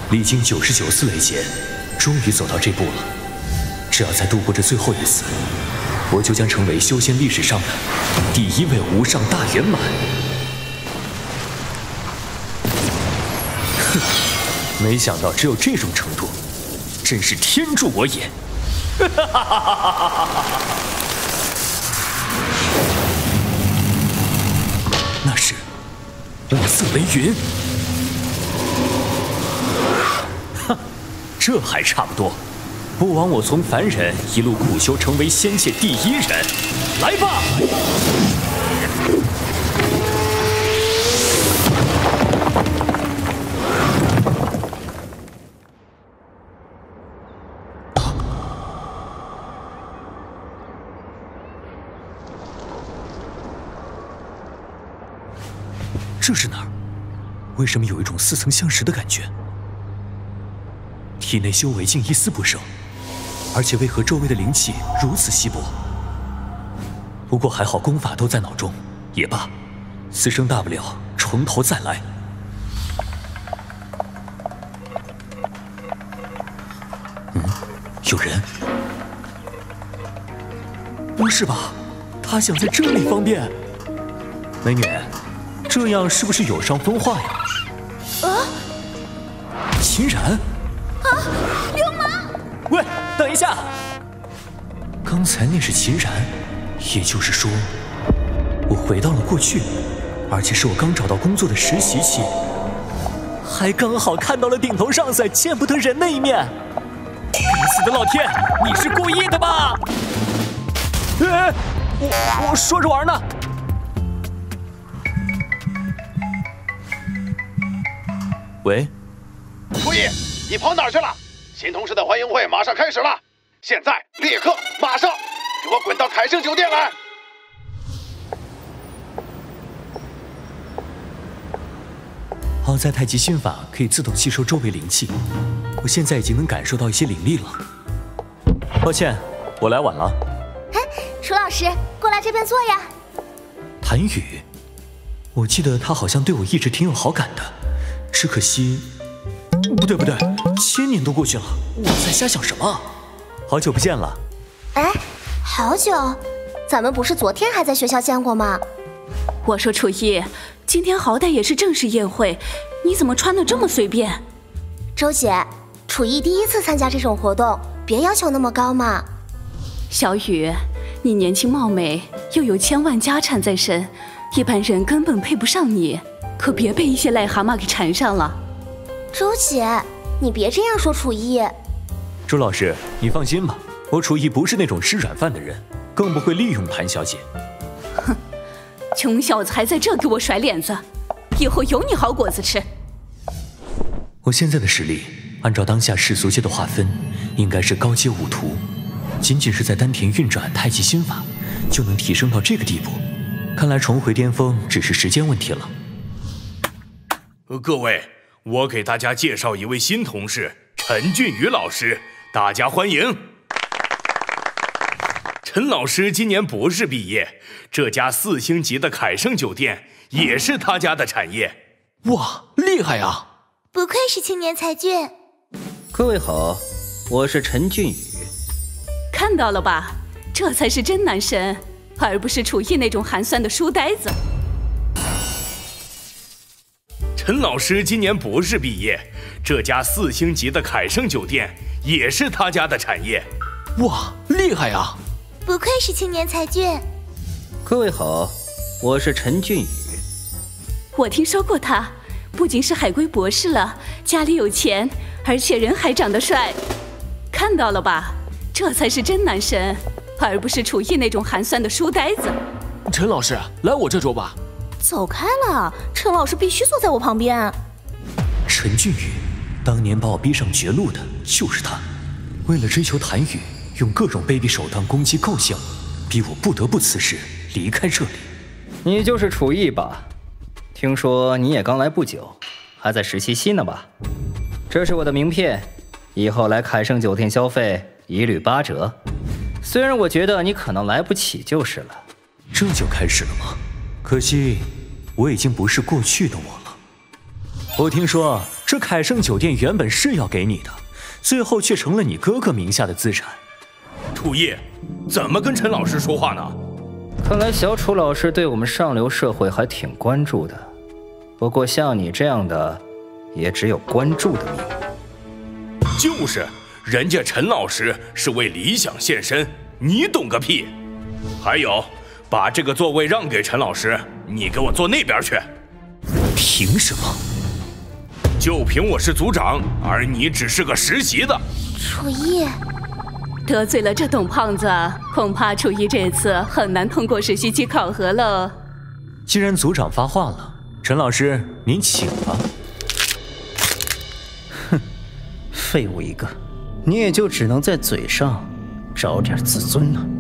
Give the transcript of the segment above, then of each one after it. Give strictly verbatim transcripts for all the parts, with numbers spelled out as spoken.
历经九十九次雷劫，终于走到这步了。只要再度过这最后一次，我就将成为修仙历史上的第一位无上大圆满。哼，没想到只有这种程度，真是天助我也！哈哈哈哈哈哈！那是五色为云。哼，这还差不多。不枉我从凡人一路苦修成为仙界第一人，来吧！这是哪儿？为什么有一种似曾相识的感觉？体内修为竟一丝不剩。而且为何周围的灵气如此稀薄？不过还好功法都在脑中，也罢，此生大不了从头再来。嗯，有人？不是吧？他想在这里方便？美女，这样是不是有伤风化呀？啊！秦然！ 啊！流氓！ 喂！等一下，刚才那是秦然，也就是说，我回到了过去，而且是我刚找到工作的实习期，还刚好看到了顶头上司见不得人的一面。该死的老天，你是故意的吧？哎，我我说着玩呢。喂， 初一，你跑哪儿去了？新同事的欢迎会马上开始了，现在立刻马上给我滚到凯盛酒店来！ 好在太极心法可以自动吸收周围灵气，我现在已经能感受到一些灵力了。抱歉，我来晚了。 哎，楚老师，过来这边坐呀。 谭宇，我记得他好像对我一直挺有好感的，只可惜……不对不对，千年都过去了，我在瞎想什么？好久不见了。 哎，好久？咱们不是昨天还在学校见过吗？ 我说楚一，今天好歹也是正式宴会，你怎么穿得这么随便？ 周姐，楚一第一次参加这种活动，别要求那么高嘛。 小雨，你年轻貌美，又有千万家产在身，一般人根本配不上你，可别被一些癞蛤蟆给缠上了。 周姐，你别这样说楚一。 周老师，你放心吧，我楚一不是那种吃软饭的人，更不会利用谭小姐。 哼，穷小子还在这给我甩脸子，以后有你好果子吃。 我现在的实力，按照当下世俗界的划分，应该是高阶武徒，仅仅是在丹田运转太极心法，就能提升到这个地步。看来重回巅峰只是时间问题了。 各位，我给大家介绍一位新同事，陈俊宇老师，大家欢迎。陈老师今年博士毕业，这家四星级的凯盛酒店也是他家的产业。 哇，厉害啊！ 不愧是青年才俊。 各位好，我是陈俊宇。 看到了吧，这才是真男神，而不是楚逸那种寒酸的书呆子。 陈老师今年博士毕业，这家四星级的凯盛酒店也是他家的产业。 哇，厉害啊！ 不愧是青年才俊。 各位好，我是陈俊宇。 我听说过他，不仅是海归博士了，家里有钱，而且人还长得帅。看到了吧，这才是真男神，而不是楚逸那种寒酸的书呆子。 陈老师，来我这桌吧。 走开了，陈老师必须坐在我旁边。 陈俊宇，当年把我逼上绝路的就是他，为了追求谭宇，用各种卑鄙手段攻击构陷我，逼我不得不辞职离开这里。 你就是楚逸吧？听说你也刚来不久，还在实习期呢吧？这是我的名片，以后来凯盛酒店消费一律八折。虽然我觉得你可能来不起就是了。 这就开始了吗？可惜我已经不是过去的我了。我听说这凯盛酒店原本是要给你的，最后却成了你哥哥名下的资产。 楚逸，怎么跟陈老师说话呢？ 看来小楚老师对我们上流社会还挺关注的。不过像你这样的，也只有关注的命。 就是，人家陈老师是为理想献身，你懂个屁！还有，把这个座位让给陈老师，你给我坐那边去。 凭什么？ 就凭我是组长，而你只是个实习的。 楚逸， 得罪了这董胖子，恐怕楚逸这次很难通过实习期考核了。 既然组长发话了，陈老师您请吧。 哼，废物一个，你也就只能在嘴上找点自尊了。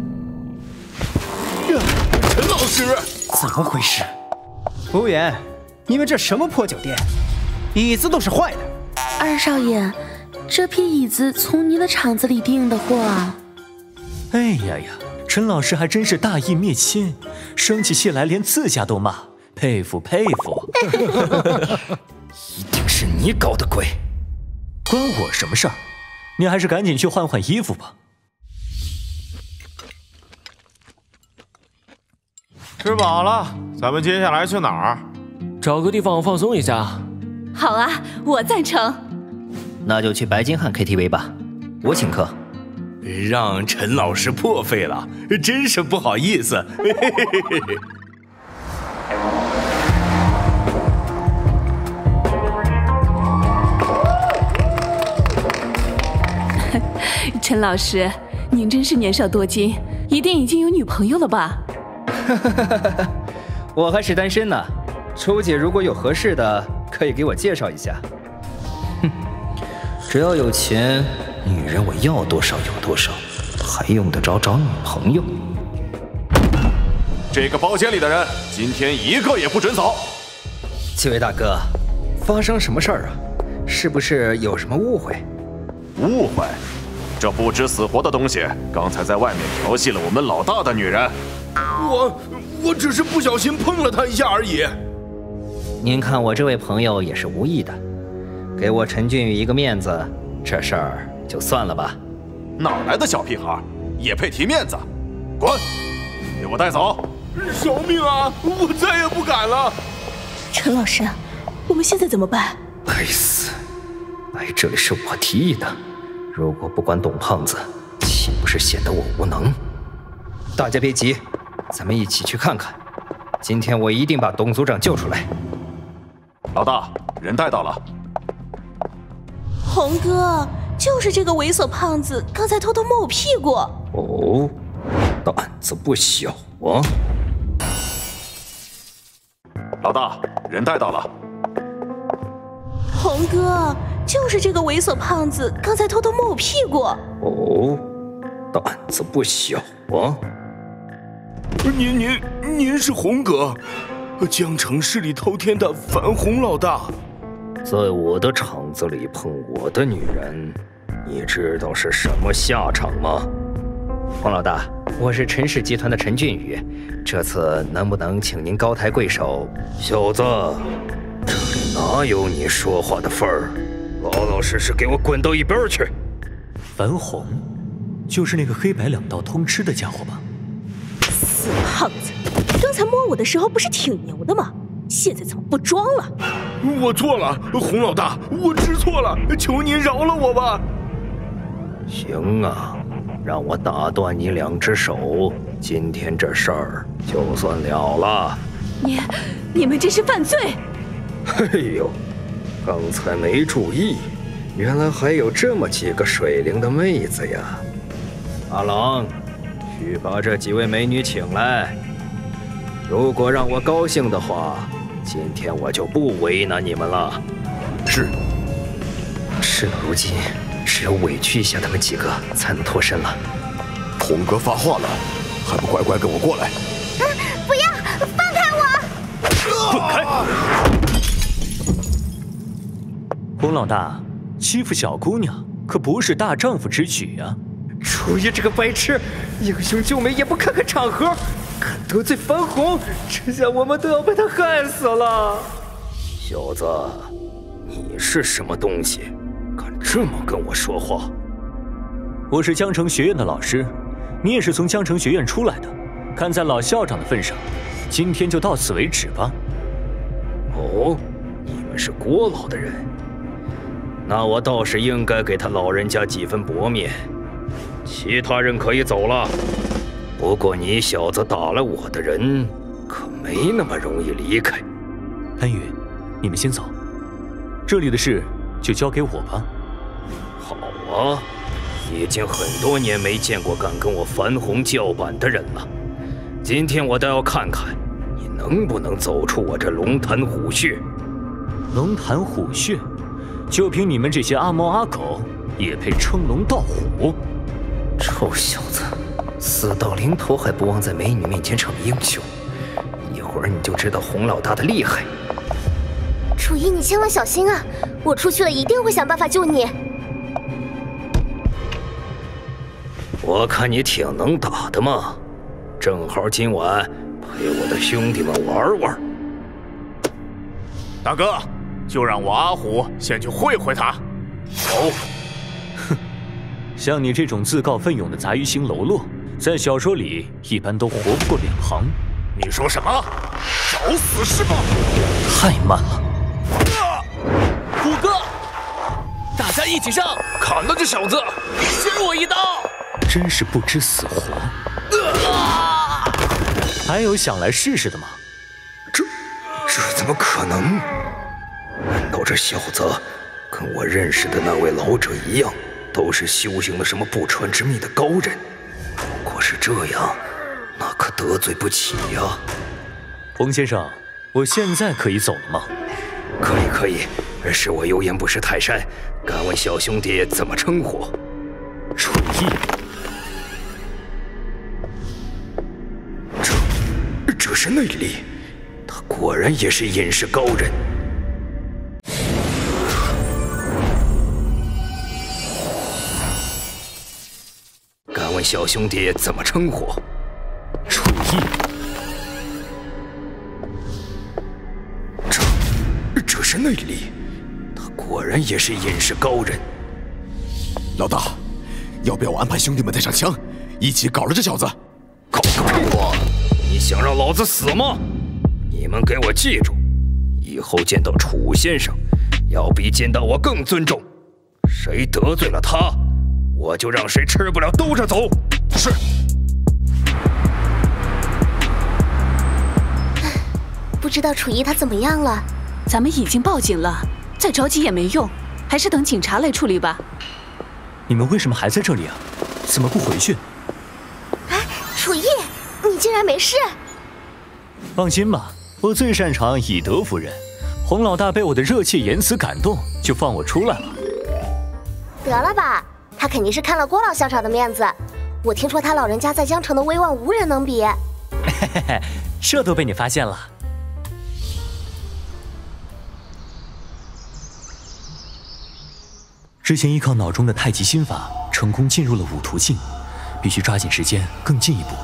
陈老师， 怎么回事？服务员，你们这什么破酒店？椅子都是坏的。 二少爷，这批椅子从您的厂子里订的货啊。 哎呀呀，陈老师还真是大义灭亲，生起气来连自家都骂，佩服佩服。 一定是你搞的鬼， 关我什么事儿？你还是赶紧去换换衣服吧。 吃饱了，咱们接下来去哪儿？ 找个地方放松一下。 好啊，我赞成。 那就去白金汉 K T V 吧，我请客。 让陈老师破费了，真是不好意思。嘿嘿嘿嘿。 陈老师，您真是年少多金，一定已经有女朋友了吧？ 我还是单身呢，楚姐如果有合适的，可以给我介绍一下。哼，只要有钱，女人我要多少有多少，还用得着找女朋友？ 这个包间里的人，今天一个也不准走。 几位大哥，发生什么事儿啊？是不是有什么误会？ 误会？这不知死活的东西，刚才在外面调戏了我们老大的女人。 我我只是不小心碰了她一下而已。 您看我这位朋友也是无意的，给我陈俊宇一个面子，这事儿就算了吧。 哪来的小屁孩，也配提面子？滚！给我带走！ 饶命啊！我再也不敢了。 陈老师，我们现在怎么办？ 该死！来这里是我提议的，如果不管董胖子，岂不是显得我无能？大家别急，咱们一起去看看。今天我一定把董组长救出来。 老大，人带到了。 红哥，就是这个猥琐胖子，刚才偷偷摸我屁股。 哦，胆子不小啊！ 老大，人带到了。 红哥，就是这个猥琐胖子，刚才偷偷摸我屁股。 哦，胆子不小啊！ 您您您是红哥，江城势力滔天的樊红老大。 在我的厂子里碰我的女人，你知道是什么下场吗？黄老大，我是陈氏集团的陈俊宇，这次能不能请您高抬贵手？小子，这里哪有你说话的份儿？老老实实给我滚到一边去！ 樊红，就是那个黑白两道通吃的家伙吧？ 死胖子，刚才摸我的时候不是挺牛的吗？现在怎么不装了？ 我错了，洪老大，我知错了，求您饶了我吧。 行啊，让我打断你两只手，今天这事儿就算了了。 你，你们这是犯罪！ 哎呦，刚才没注意，原来还有这么几个水灵的妹子呀！阿郎，去把这几位美女请来。如果让我高兴的话，今天我就不为难你们了。 是。 事到如今，只有委屈一下他们几个，才能脱身了。 红哥发话了，还不乖乖跟我过来？ 啊！不要，放开我！ 滚开！洪老大，欺负小姑娘可不是大丈夫之举啊！ 楚爷这个白痴，英雄救美也不看看场合，敢得罪樊红，这下我们都要被他害死了。小子， 你是什么东西，敢这么跟我说话？ 我是江城学院的老师，你也是从江城学院出来的，看在老校长的份上，今天就到此为止吧。 哦，你们是郭老的人，那我倒是应该给他老人家几分薄面。其他人可以走了，不过你小子打了我的人，可没那么容易离开。 潘宇，你们先走，这里的事就交给我吧。 好啊，已经很多年没见过敢跟我樊红叫板的人了，今天我倒要看看你能不能走出我这龙潭虎穴。 龙潭虎穴，就凭你们这些阿猫阿狗，也配称龙道虎？ 臭小子，死到临头还不忘在美女面前逞英雄，一会儿你就知道洪老大的厉害。 楚一，你千万小心啊！我出去了一定会想办法救你。 我看你挺能打的嘛，正好今晚陪我的兄弟们玩玩。 大哥，就让我阿虎先去会会他。 走。 哼，像你这种自告奋勇的杂鱼型喽啰，在小说里一般都活不过两行。 你说什么？找死是吧？ 太慢了。 虎哥，大家一起上，砍了这小子，先我一刀！ 真是不知死活。 啊、 还有想来试试的吗？ 这这怎么可能？难道这小子跟我认识的那位老者一样，都是修行了什么不传之秘的高人？如果是这样，那可得罪不起呀。 洪先生，我现在可以走了吗？ 可以可以，是我有眼不识泰山，敢问小兄弟怎么称呼？ 楚逸。 这这是内力，他果然也是隐世高人。敢问小兄弟怎么称呼？ 楚逸。 这这是内力，他果然也是隐世高人。 老大，要不要我安排兄弟们带上枪，一起搞了这小子？ 搞个屁！你想让老子死吗？你们给我记住，以后见到楚先生，要比见到我更尊重。谁得罪了他，我就让谁吃不了兜着走。 是。 不知道楚逸他怎么样了？ 咱们已经报警了，再着急也没用，还是等警察来处理吧。 你们为什么还在这里啊？怎么不回去？ 哎，楚逸，你竟然没事？ 放心吧，我最擅长以德服人。洪老大被我的热切言辞感动，就放我出来了。 得了吧，他肯定是看了郭老校长的面子。我听说他老人家在江城的威望无人能比。 嘿嘿嘿，这都被你发现了。之前依靠脑中的太极心法成功进入了五途境，必须抓紧时间更进一步。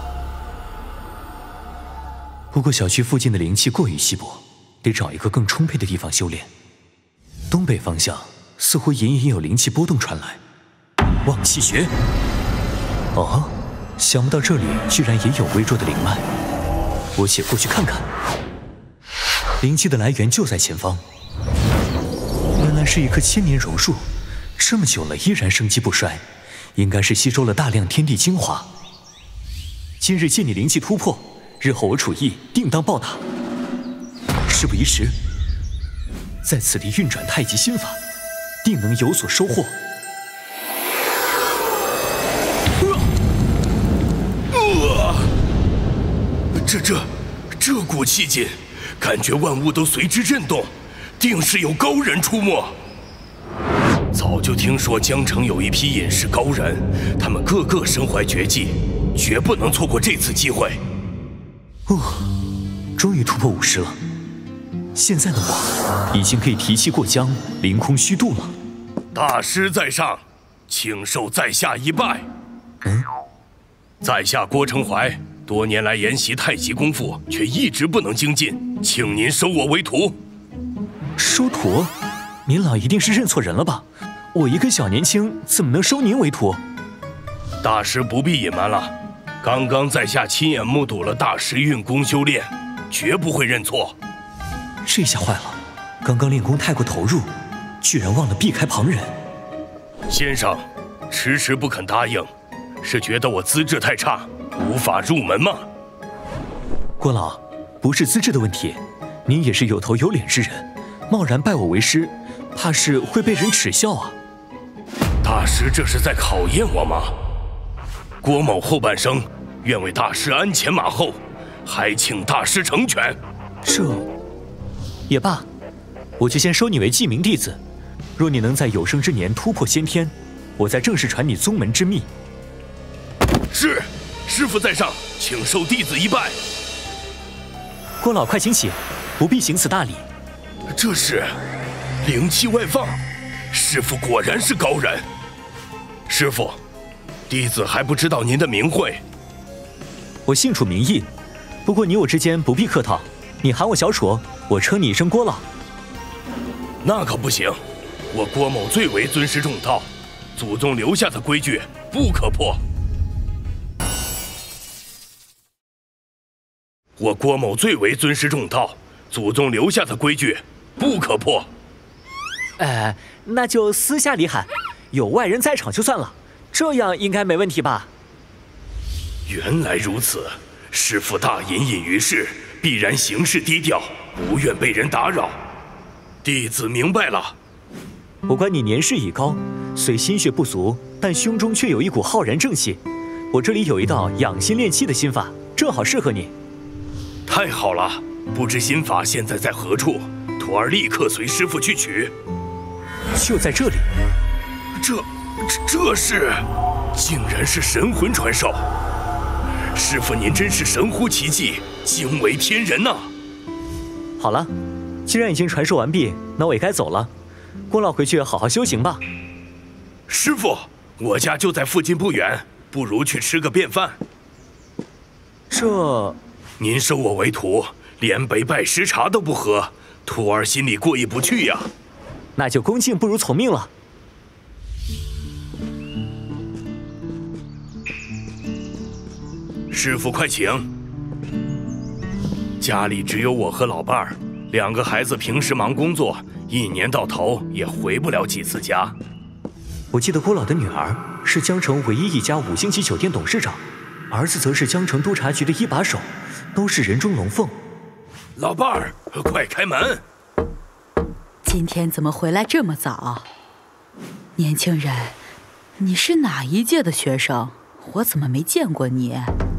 不过小区附近的灵气过于稀薄，得找一个更充沛的地方修炼。东北方向似乎隐隐有灵气波动传来，望气穴。哦，想不到这里居然也有微弱的灵脉，我且过去看看。灵气的来源就在前方，原来是一棵千年榕树。这么久了依然生机不衰，应该是吸收了大量天地精华。今日借你灵气突破，日后我楚逸定当报答。事不宜迟，在此地运转太极心法，定能有所收获。 呃呃、这这这股气劲，感觉万物都随之震动，定是有高人出没。早就听说江城有一批隐世高人，他们个个身怀绝技，绝不能错过这次机会。 哦，终于突破五十了，现在的我已经可以提气过江，凌空虚度了。 大师在上，请受在下一拜。 嗯， 在下郭成怀，多年来研习太极功夫，却一直不能精进，请您收我为徒。 收徒？ 您老一定是认错人了吧？我一个小年轻，怎么能收您为徒？ 大师不必隐瞒了，刚刚在下亲眼目睹了大师运功修炼，绝不会认错。 这下坏了，刚刚练功太过投入，居然忘了避开旁人。 先生，迟迟不肯答应，是觉得我资质太差，无法入门吗？ 郭老，不是资质的问题，您也是有头有脸之人，贸然拜我为师，怕是会被人耻笑啊。 大师这是在考验我吗？郭某后半生愿为大师鞍前马后，还请大师成全。 这也罢，我就先收你为记名弟子。若你能在有生之年突破先天，我再正式传你宗门之秘。 是，师父在上，请受弟子一拜。 郭老，快请起，不必行此大礼。 这是灵气外放，师父果然是高人。师父，弟子还不知道您的名讳。 我姓楚名义，不过你我之间不必客套，你喊我小楚，我称你一声郭老。 那可不行，我郭某最为尊师重道，祖宗留下的规矩不可破。我郭某最为尊师重道，祖宗留下的规矩不可破。 哎，那就私下里喊，有外人在场就算了，这样应该没问题吧？ 原来如此，师父大隐隐于市，必然行事低调，不愿被人打扰。弟子明白了。 我观你年事已高，虽心血不足，但胸中却有一股浩然正气。我这里有一道养心炼气的心法，正好适合你。 太好了，不知心法现在在何处？徒儿立刻随师父去取。 就在这里。 这这这是，竟然是神魂传授。师父您真是神乎其技，惊为天人呐！ 好了，既然已经传授完毕，那我也该走了。郭老回去好好修行吧。 师父，我家就在附近不远，不如去吃个便饭。 这， 您收我为徒，连杯拜师茶都不喝，徒儿心里过意不去呀。 那就恭敬不如从命了。 师父快请。家里只有我和老伴儿，两个孩子平时忙工作，一年到头也回不了几次家。 我记得郭老的女儿是江城唯一一家五星级酒店董事长，儿子则是江城督察局的一把手，都是人中龙凤。 老伴儿，快开门！ 今天怎么回来这么早？年轻人，你是哪一届的学生？我怎么没见过你？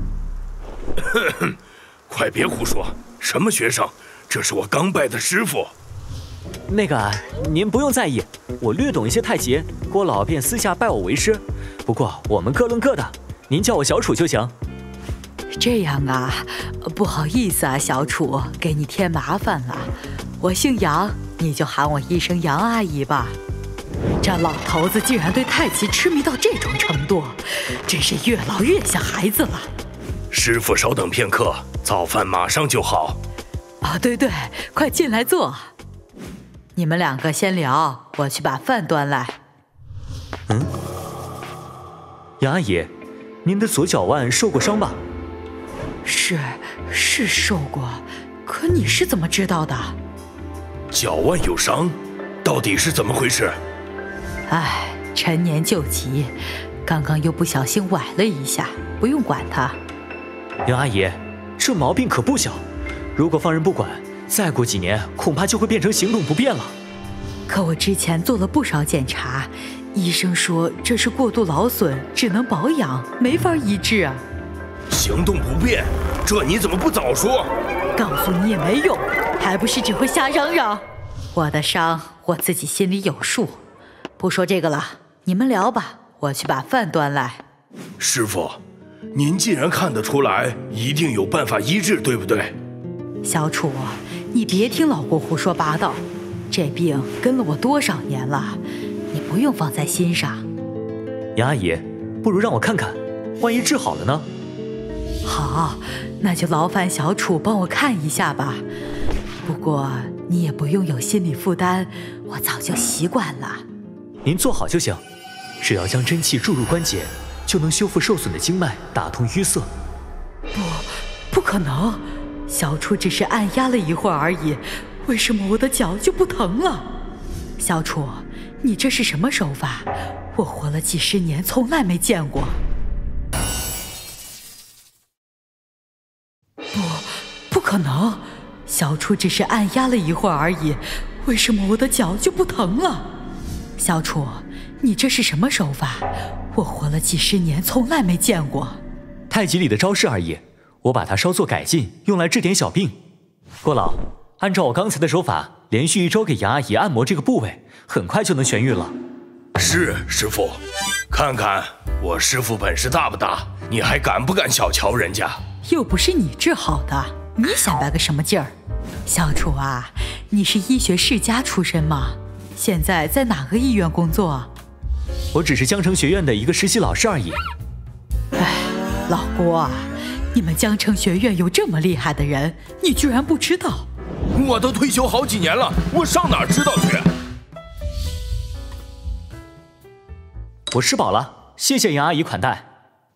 快别胡说，什么学生？这是我刚拜的师傅。 那个，您不用在意，我略懂一些太极，郭老便私下拜我为师。不过我们各论各的，您叫我小楚就行。 这样啊，不好意思啊，小楚，给你添麻烦了。我姓杨，你就喊我一声杨阿姨吧。这老头子竟然对太极痴迷到这种程度，真是越老越像孩子了。 师傅稍等片刻，早饭马上就好。 啊，对对，快进来坐。你们两个先聊，我去把饭端来。 嗯，杨阿姨，您的左脚腕受过伤吧？ 是，是受过，可你是怎么知道的？ 脚腕有伤，到底是怎么回事？ 唉，陈年旧疾，刚刚又不小心崴了一下，不用管它。 杨阿姨，这毛病可不小，如果放任不管，再过几年恐怕就会变成行动不便了。 可我之前做了不少检查，医生说这是过度劳损，只能保养，没法医治啊。 行动不便，这你怎么不早说？ 告诉你也没用，还不是只会瞎嚷嚷。我的伤我自己心里有数，不说这个了，你们聊吧，我去把饭端来。 师傅，您既然看得出来，一定有办法医治，对不对？ 小楚，你别听老郭胡说八道，这病跟了我多少年了，你不用放在心上。 杨阿姨，不如让我看看，万一治好了呢？ 好，那就劳烦小楚帮我看一下吧。不过你也不用有心理负担，我早就习惯了。 您坐好就行，只要将真气注入关节，就能修复受损的经脉，打通淤塞。 不，不可能！小楚只是按压了一会儿而已，为什么我的脚就不疼了？小楚，你这是什么手法？我活了几十年，从来没见过。不，不可能！小楚只是按压了一会儿而已，为什么我的脚就不疼了？小楚，你这是什么手法？我活了几十年，从来没见过。 太极里的招式而已，我把它稍作改进，用来治点小病。郭老，按照我刚才的手法，连续一周给杨阿姨按摩这个部位，很快就能痊愈了。 是，师傅，看看我师傅本事大不大？你还敢不敢小瞧人家？ 又不是你治好的，你显摆个什么劲儿？小楚啊，你是医学世家出身吗？现在在哪个医院工作？ 我只是江城学院的一个实习老师而已。 哎，老郭啊，你们江城学院有这么厉害的人，你居然不知道？ 我都退休好几年了，我上哪儿知道去？ 我吃饱了，谢谢杨阿姨款待。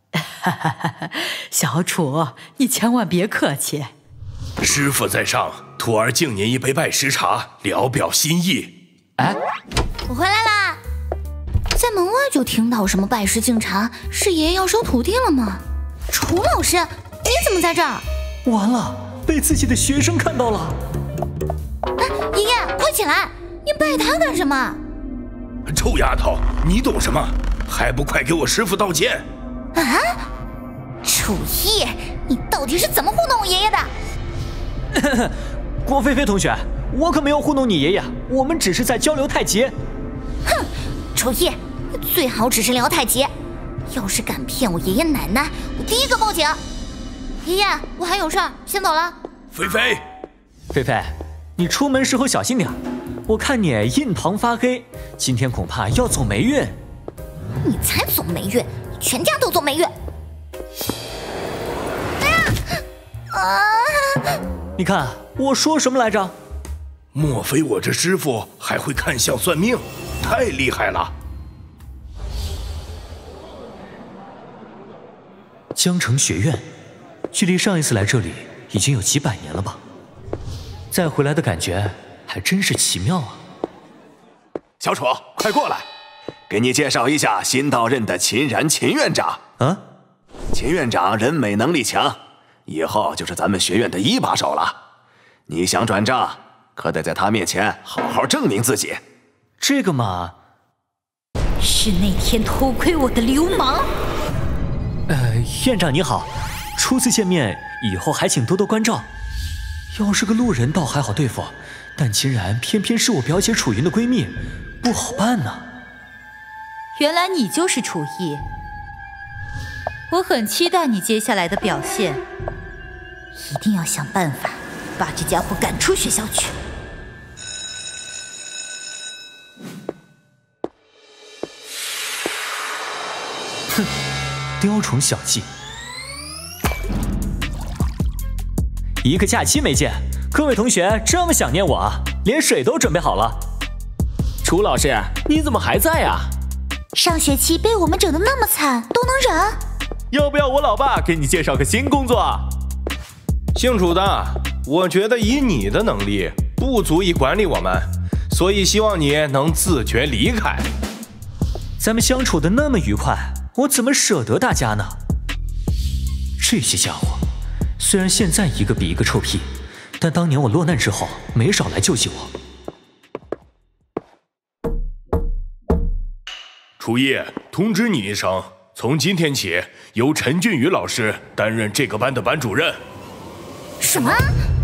小楚，你千万别客气。 师傅在上，徒儿敬您一杯拜师茶，聊表心意。 哎， 我回来啦！在门外就听到什么拜师敬茶，是爷爷要收徒弟了吗？楚老师，你怎么在这儿？ 完了，被自己的学生看到了。 哎，爷爷，快起来！你拜他干什么？ 臭丫头，你懂什么？还不快给我师傅道歉！ 啊！楚逸，你到底是怎么糊弄我爷爷的？ 郭菲菲同学，我可没有糊弄你爷爷，我们只是在交流太极。 哼，楚逸，最好只是聊太极，要是敢骗我爷爷奶奶，我第一个报警。爷爷，我还有事儿，先走了。 菲菲， 菲菲，你出门时候小心点，我看你印堂发黑，今天恐怕要走霉运。 你才走霉运，全家都走霉运。哎呀！啊！ 你看我说什么来着？ 莫非我这师傅还会看相算命？太厉害了！ 江城学院，距离上一次来这里已经有几百年了吧？再回来的感觉还真是奇妙啊！ 小楚，快过来，给你介绍一下新到任的秦然秦院长。 啊， 秦院长人美能力强，以后就是咱们学院的一把手了。你想转正，可得在他面前好好证明自己。 这个嘛， 是那天偷窥我的流氓。 呃，院长你好，初次见面，以后还请多多关照。要是个路人倒还好对付，但秦然偏偏是我表姐楚云的闺蜜，不好办呢。 原来你就是楚逸，我很期待你接下来的表现， 一定要想办法把这家伙赶出学校去。 哼，雕虫小技。一个假期没见，各位同学这么想念我啊，连水都准备好了。 楚老师，你怎么还在啊？ 上学期被我们整得那么惨，都能忍？ 要不要我老爸给你介绍个新工作？姓楚的，我觉得以你的能力不足以管理我们，所以希望你能自觉离开。 咱们相处的那么愉快，我怎么舍得大家呢？这些家伙，虽然现在一个比一个臭屁，但当年我落难之后，没少来救济我。 楚逸，通知你一声，从今天起，由陈俊宇老师担任这个班的班主任。 什么？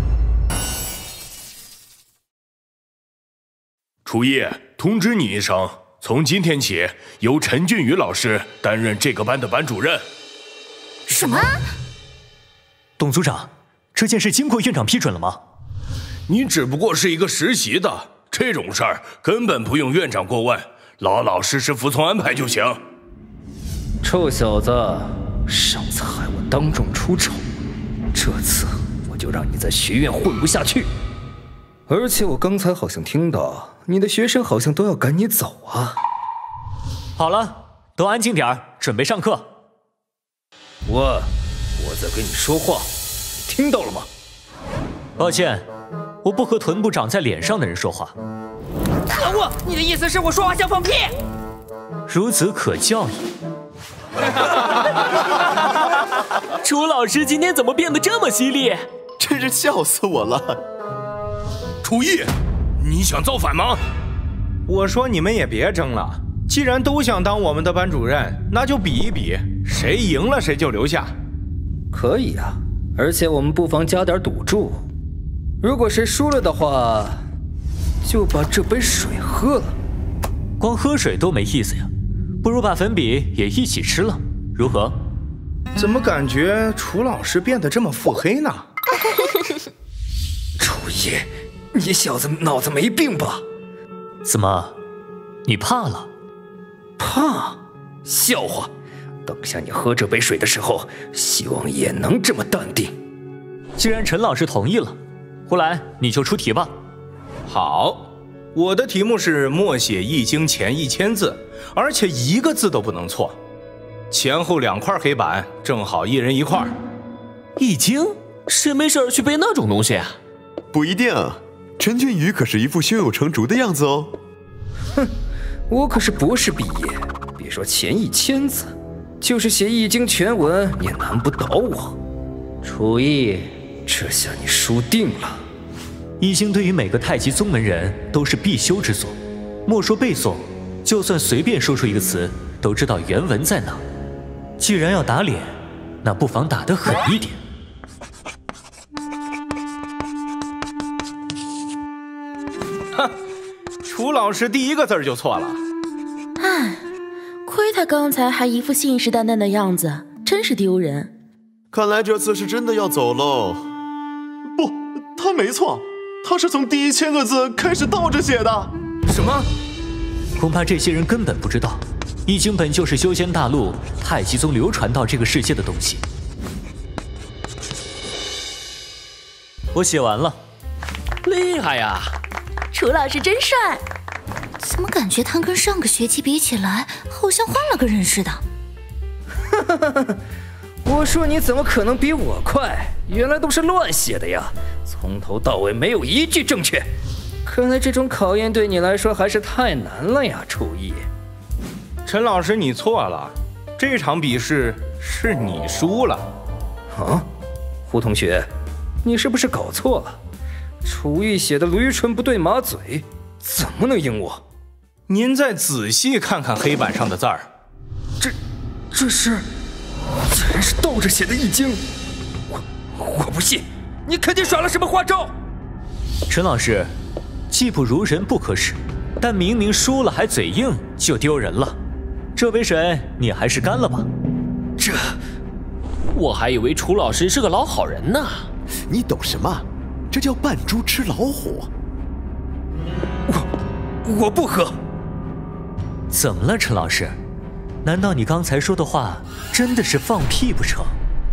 楚逸，通知你一声，从今天起，由陈俊宇老师担任这个班的班主任。 什么？ 董组长，这件事经过院长批准了吗？ 你只不过是一个实习的，这种事儿根本不用院长过问，老老实实服从安排就行。 臭小子，上次害我当众出丑，这次我就让你在学院混不下去。 而且我刚才好像听到你的学生好像都要赶你走啊。 好了，都安静点儿，准备上课。 我我在跟你说话，听到了吗？ 抱歉，我不和臀部长在脸上的人说话。 可恶！你的意思是我说话像放屁？ 孺子可教也。 楚老师今天怎么变得这么犀利？ 真是笑死我了！ 楚毅，你想造反吗？ 我说你们也别争了，既然都想当我们的班主任，那就比一比，谁赢了谁就留下。 可以啊，而且我们不妨加点赌注，如果谁输了的话，就把这杯水喝了。 光喝水多没意思呀，不如把粉笔也一起吃了，如何？ 怎么感觉楚老师变得这么腹黑呢？ 楚毅，你小子脑子没病吧？ 怎么，你怕了？ 怕？笑话！等下你喝这杯水的时候，希望也能这么淡定。 既然陈老师同意了，胡来你就出题吧。 好，我的题目是默写《易经》前一千字，而且一个字都不能错。前后两块黑板，正好一人一块。 易经？谁没事去背那种东西啊？ 不一定，陈俊宇可是一副胸有成竹的样子哦。 哼，我可是博士毕业，别说前一千字，就是写《易经》全文也难不倒我。楚毅，这下你输定了。 易经对于每个太极宗门人都是必修之作，莫说背诵，就算随便说出一个词，都知道原文在哪。既然要打脸，那不妨打得狠一点。 哼，楚老师第一个字就错了。 唉，亏他刚才还一副信誓旦旦的样子，真是丢人。 看来这次是真的要走喽。不，他没错，他是从第一千个字开始倒着写的。 什么？ 恐怕这些人根本不知道，易经本就是修仙大陆太极宗流传到这个世界的东西。我写完了。 厉害呀！ 楚老师真帅。 怎么感觉他跟上个学期比起来，好像换了个人似的？ 哈哈哈！我说你怎么可能比我快？原来都是乱写的呀，从头到尾没有一句正确。看来这种考验对你来说还是太难了呀，楚毅。 陈老师，你错了，这场比试是你输了。 啊，胡同学，你是不是搞错了？楚毅写的驴唇不对马嘴，怎么能赢我？ 您再仔细看看黑板上的字儿， 这，这是，竟然是倒着写的易经。我我不信，你肯定耍了什么花招。 陈老师，技不如人不可耻，但明明输了还嘴硬，就丢人了。这杯水你还是干了吧。 这， 我还以为楚老师是个老好人呢。 你懂什么？这叫扮猪吃老虎。 我我不喝。 怎么了，陈老师？难道你刚才说的话真的是放屁不成？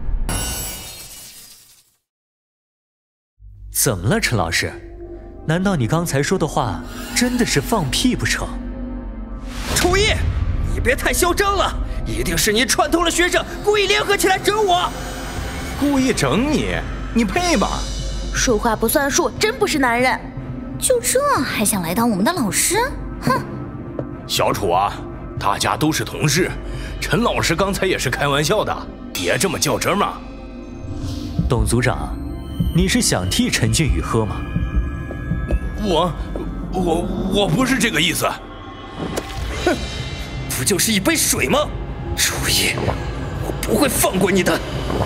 怎么了，陈老师？难道你刚才说的话真的是放屁不成？ 楚毅，你别太嚣张了，一定是你串通了学生，故意联合起来整我。 故意整你？你配吗？ 说话不算数，真不是男人。 就这还想来当我们的老师？哼！ 小楚啊，大家都是同事，陈老师刚才也是开玩笑的，别这么较真嘛。 董组长，你是想替陈俊宇喝吗？ 我我我不是这个意思。 哼，不就是一杯水吗？楚毅，我不会放过你的。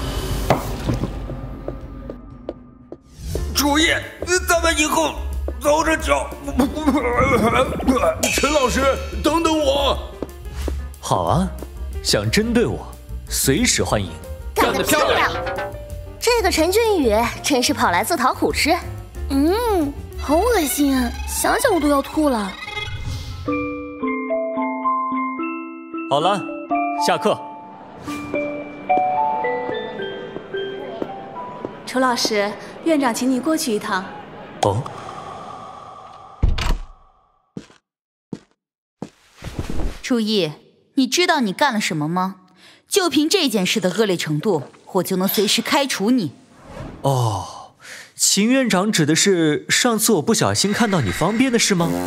楚毅，咱们以后走着瞧。 陈老师，等等我。 好啊，想针对我，随时欢迎。 干得漂亮！这个陈俊宇真是跑来自讨苦吃。 嗯，好恶心啊，想想我都要吐了。 好了，下课。 楚老师，院长请你过去一趟。 哦， 初一，你知道你干了什么吗？就凭这件事的恶劣程度，我就能随时开除你。 哦，秦院长指的是上次我不小心看到你方便的事吗？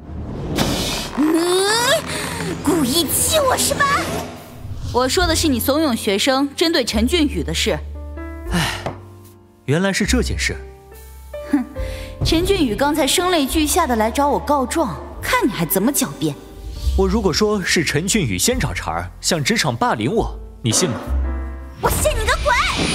你故意气我是吧？ 我说的是你怂恿学生针对陈俊宇的事。 唉，原来是这件事。 哼，陈俊宇刚才声泪俱下的来找我告状，看你还怎么狡辩。 我如果说是陈俊宇先找茬儿，向职场霸凌我，你信吗？ 我信你个鬼！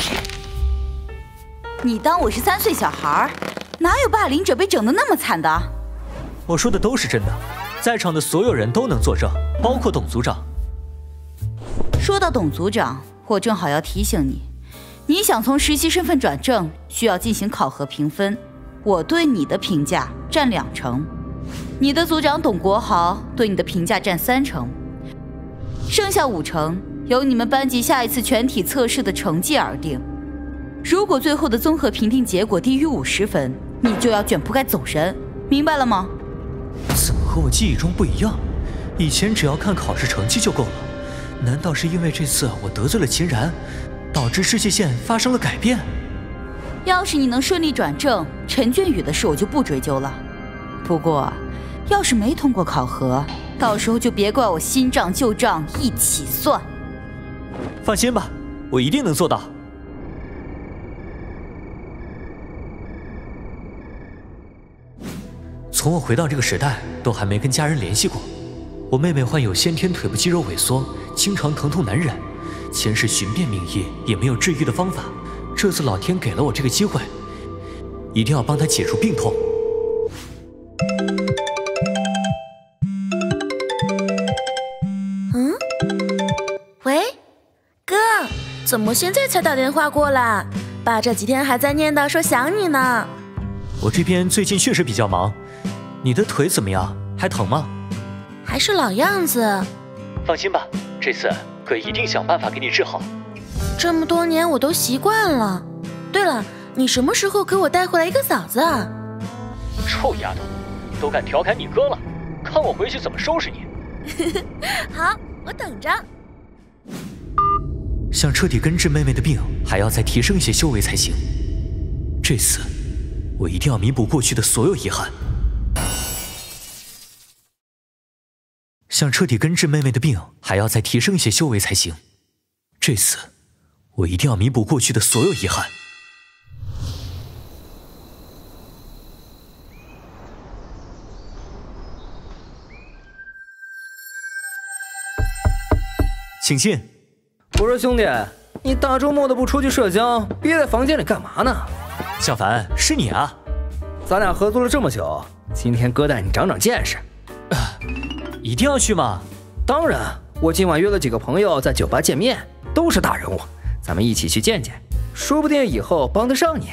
你当我是三岁小孩？哪有霸凌者被整得那么惨的？ 我说的都是真的，在场的所有人都能作证，包括董组长。 说到董组长，我正好要提醒你，你想从实习身份转正，需要进行考核评分。我对你的评价占两成，你的组长董国豪对你的评价占三成，剩下五成由你们班级下一次全体测试的成绩而定。如果最后的综合评定结果低于五十分，你就要卷铺盖走人，明白了吗？ 怎么和我记忆中不一样？以前只要看考试成绩就够了，难道是因为这次我得罪了秦然，导致世界线发生了改变？ 要是你能顺利转正，陈俊宇的事我就不追究了。不过，要是没通过考核，到时候就别怪我新账旧账一起算。 放心吧，我一定能做到。从我回到这个时代，都还没跟家人联系过。我妹妹患有先天腿部肌肉萎缩，经常疼痛难忍，前世寻遍名医也没有治愈的方法。这次老天给了我这个机会，一定要帮她解除病痛。 嗯？喂，哥，怎么现在才打电话过来？爸这几天还在念叨说想你呢。 我这边最近确实比较忙。你的腿怎么样？还疼吗？ 还是老样子。 放心吧，这次哥一定想办法给你治好。 这么多年我都习惯了。对了，你什么时候给我带回来一个嫂子啊？ 臭丫头，都敢调侃你哥了，看我回去怎么收拾你。 好，我等着。 想彻底根治妹妹的病，还要再提升一些修为才行。这次我一定要弥补过去的所有遗憾。想彻底根治妹妹的病，还要再提升一些修为才行。这次，我一定要弥补过去的所有遗憾。请进。 我说兄弟，你大周末的不出去社交，憋在房间里干嘛呢？ 小凡，是你啊！ 咱俩合作了这么久，今天哥带你长长见识。 一定要去吗？ 当然，我今晚约了几个朋友在酒吧见面，都是大人物，咱们一起去见见，说不定以后帮得上你。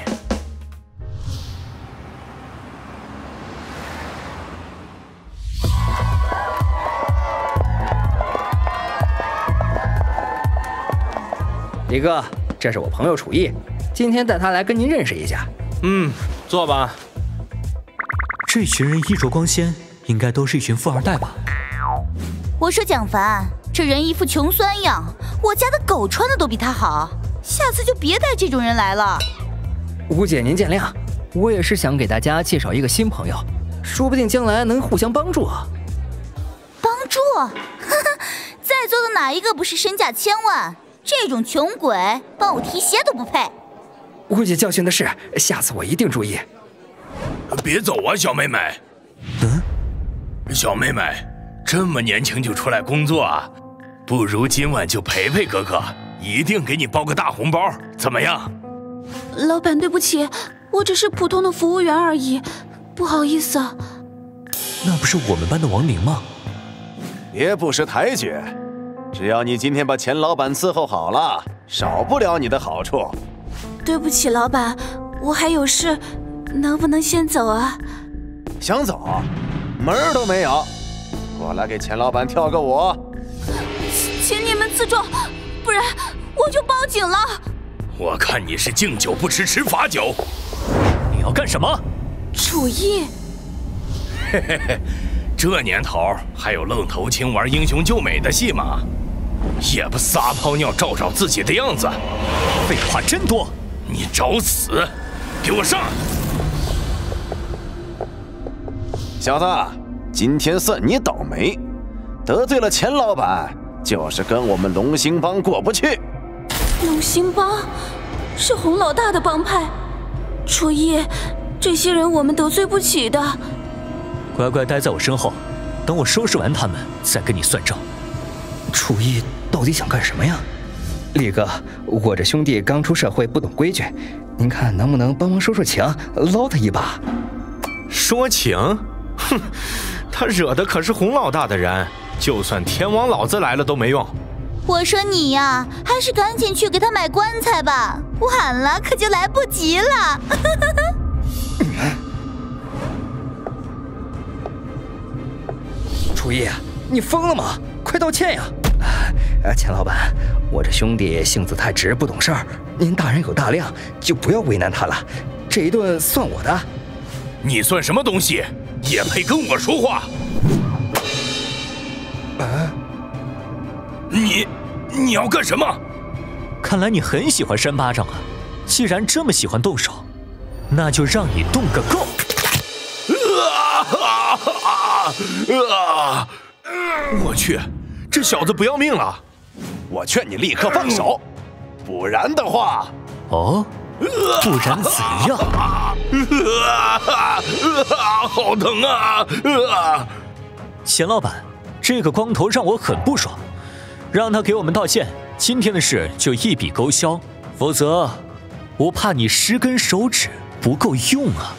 李哥，这是我朋友楚逸，今天带他来跟您认识一下。 嗯，坐吧。 这群人衣着光鲜，应该都是一群富二代吧？ 我说蒋凡，这人一副穷酸样，我家的狗穿的都比他好，下次就别带这种人来了。 吴姐您见谅，我也是想给大家介绍一个新朋友，说不定将来能互相帮助啊。 帮助？呵呵，在座的哪一个不是身价千万？这种穷鬼帮我提鞋都不配。 吴姐教训的是，下次我一定注意。 别走啊，小妹妹。 嗯， 小妹妹。这么年轻就出来工作啊，不如今晚就陪陪哥哥，一定给你包个大红包，怎么样？ 老板，对不起，我只是普通的服务员而已，不好意思。 那不是我们班的王玲吗？ 别不识抬举，只要你今天把钱老板伺候好了，少不了你的好处。 对不起，老板，我还有事，能不能先走啊？ 想走？门儿都没有！过来给钱老板跳个舞。 请你们自重，不然我就报警了。 我看你是敬酒不吃吃罚酒。 你要干什么？ 楚逸。 嘿嘿嘿， 这年头还有愣头青玩英雄救美的戏码，也不撒泡尿照照自己的样子。 废话真多， 你找死！给我上！ 小子，今天算你倒霉，得罪了钱老板，就是跟我们龙兴帮过不去。 龙兴帮是洪老大的帮派，楚逸，这些人我们得罪不起的。 乖乖待在我身后，等我收拾完他们，再跟你算账。 楚逸到底想干什么呀？力哥，我这兄弟刚出社会，不懂规矩，您看能不能帮忙说说情，捞他一把？ 说情？哼，他惹的可是洪老大的人，就算天王老子来了都没用。 我说你呀，还是赶紧去给他买棺材吧，晚了可就来不及了。 楚逸，你疯了吗？快道歉呀！啊，钱老板，我这兄弟性子太直，不懂事儿，您大人有大量，就不要为难他了。这一顿算我的。 你算什么东西？也配跟我说话？ 啊！ 你你要干什么？ 看来你很喜欢扇巴掌啊！既然这么喜欢动手，那就让你动个够！ 啊啊啊！ 我去，这小子不要命了！ 我劝你立刻放手，不然的话…… 哦，不然怎样？ 啊啊！好疼啊！啊！ 钱老板，这个光头让我很不爽，让他给我们道歉，今天的事就一笔勾销，否则我怕你十根手指不够用啊！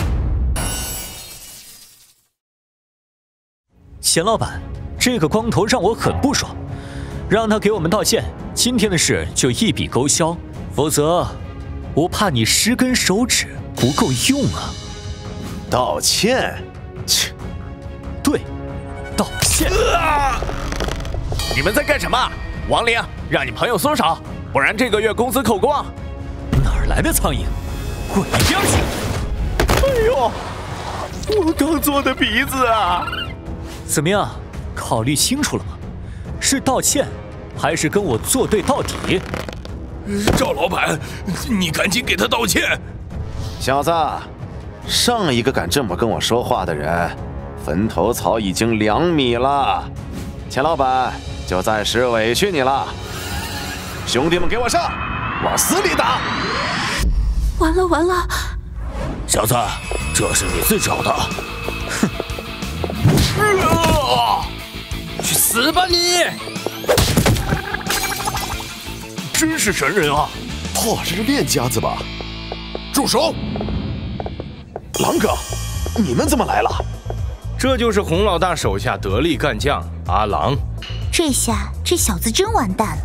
钱老板，这个光头让我很不爽，让他给我们道歉，今天的事就一笔勾销，否则我怕你十根手指不够用啊！ 道歉？ 切，对，道歉！ 啊！你们在干什么？王玲，让你朋友松手，不然这个月工资扣光。 哪儿来的苍蝇？滚一边去！ 哎呦，我刚做的鼻子啊！ 怎么样？考虑清楚了吗？是道歉，还是跟我作对到底？ 赵老板，你赶紧给他道歉！ 小子，上一个敢这么跟我说话的人，坟头草已经两米了。钱老板就暂时委屈你了。兄弟们，给我上，往死里打！ 完了完了！ 小子，这是你自找的。 哼！ 去死吧你！ 真是神人啊！ 他是练家子吧？住手！ 狼哥，你们怎么来了？ 这就是洪老大手下得力干将阿郎。 这下这小子真完蛋了。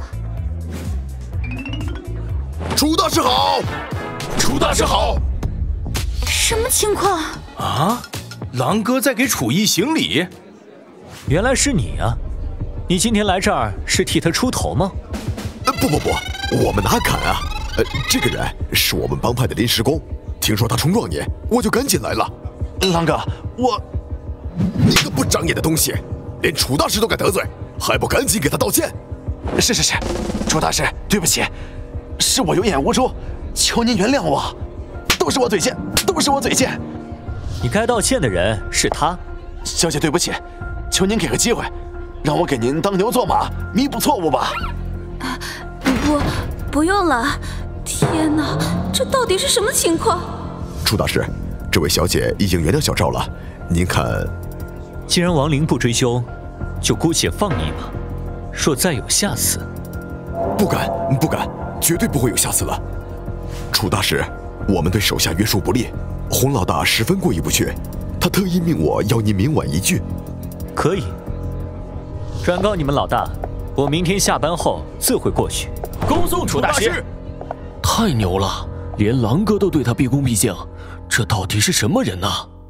楚大师好！ 楚大师好！ 什么情况啊？狼哥在给楚逸行礼。 原来是你啊！你今天来这儿是替他出头吗？ 呃，不不不，我们哪敢啊！呃，这个人是我们帮派的临时工，听说他冲撞你，我就赶紧来了。 狼哥，我…… 你个不长眼的东西，连楚大师都敢得罪，还不赶紧给他道歉？ 是是是，楚大师，对不起，是我有眼无珠，求您原谅我，都是我嘴贱，都是我嘴贱。 你该道歉的人是他。 小姐，对不起，求您给个机会，让我给您当牛做马，弥补错误吧。 啊，不，不用了。天哪，这到底是什么情况？ 楚大师，这位小姐已经原谅小赵了，您看…… 既然亡灵不追究，就姑且放你一马。若再有下次， 不敢，不敢，绝对不会有下次了。楚大师，我们对手下约束不力，洪老大十分过意不去，他特意命我要您明婉一句。 可以，转告你们老大，我明天下班后自会过去。 恭送楚大师！太牛了，连狼哥都对他毕恭毕敬，这到底是什么人呢？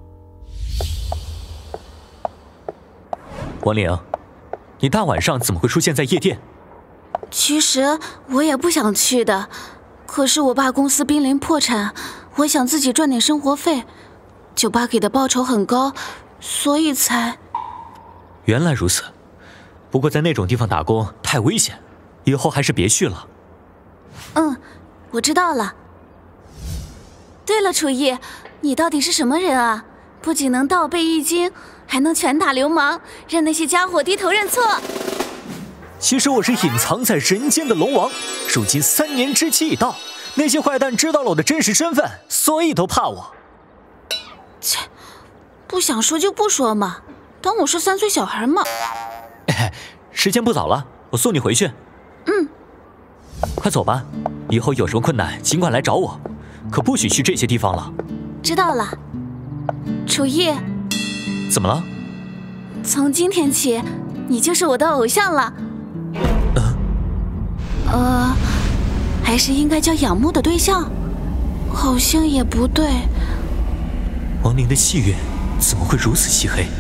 王玲，你大晚上怎么会出现在夜店？ 其实我也不想去的，可是我爸公司濒临破产，我想自己赚点生活费。酒吧给的报酬很高，所以才…… 原来如此，不过在那种地方打工太危险，以后还是别去了。 嗯，我知道了。对了，楚逸，你到底是什么人啊？不仅能倒背易经，还能拳打流氓，让那些家伙低头认错。 其实我是隐藏在人间的龙王，如今三年之期已到，那些坏蛋知道了我的真实身份，所以都怕我。 切，不想说就不说嘛，当我是三岁小孩吗？ 时间不早了，我送你回去。 嗯， 快走吧，以后有什么困难尽管来找我，可不许去这些地方了。 知道了。楚逸， 怎么了？ 从今天起，你就是我的偶像了。 呃， 呃，还是应该叫仰慕的对象，好像也不对。 亡灵的戏院怎么会如此漆黑？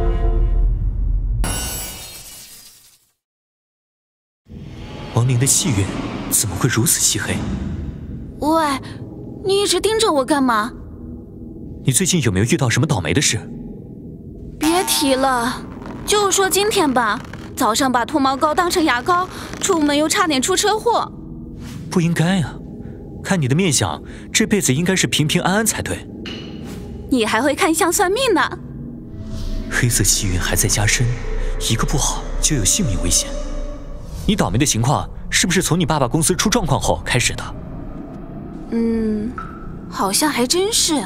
亡灵的戏院怎么会如此漆黑？ 喂，你一直盯着我干嘛？ 你最近有没有遇到什么倒霉的事？ 别提了，就说今天吧，早上把脱毛膏当成牙膏，出门又差点出车祸。 不应该啊，看你的面相，这辈子应该是平平安安才对。 你还会看相算命呢？ 黑色气运还在加深，一个不好就有性命危险。你倒霉的情况是不是从你爸爸公司出状况后开始的？ 嗯，好像还真是。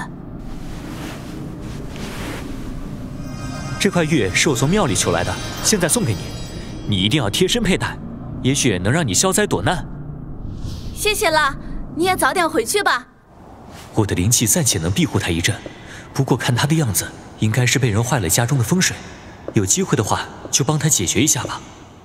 这块玉是我从庙里求来的，现在送给你，你一定要贴身佩戴，也许能让你消灾躲难。 谢谢了，你也早点回去吧。 我的灵气暂且能庇护他一阵，不过看他的样子，应该是被人坏了家中的风水，有机会的话就帮他解决一下吧。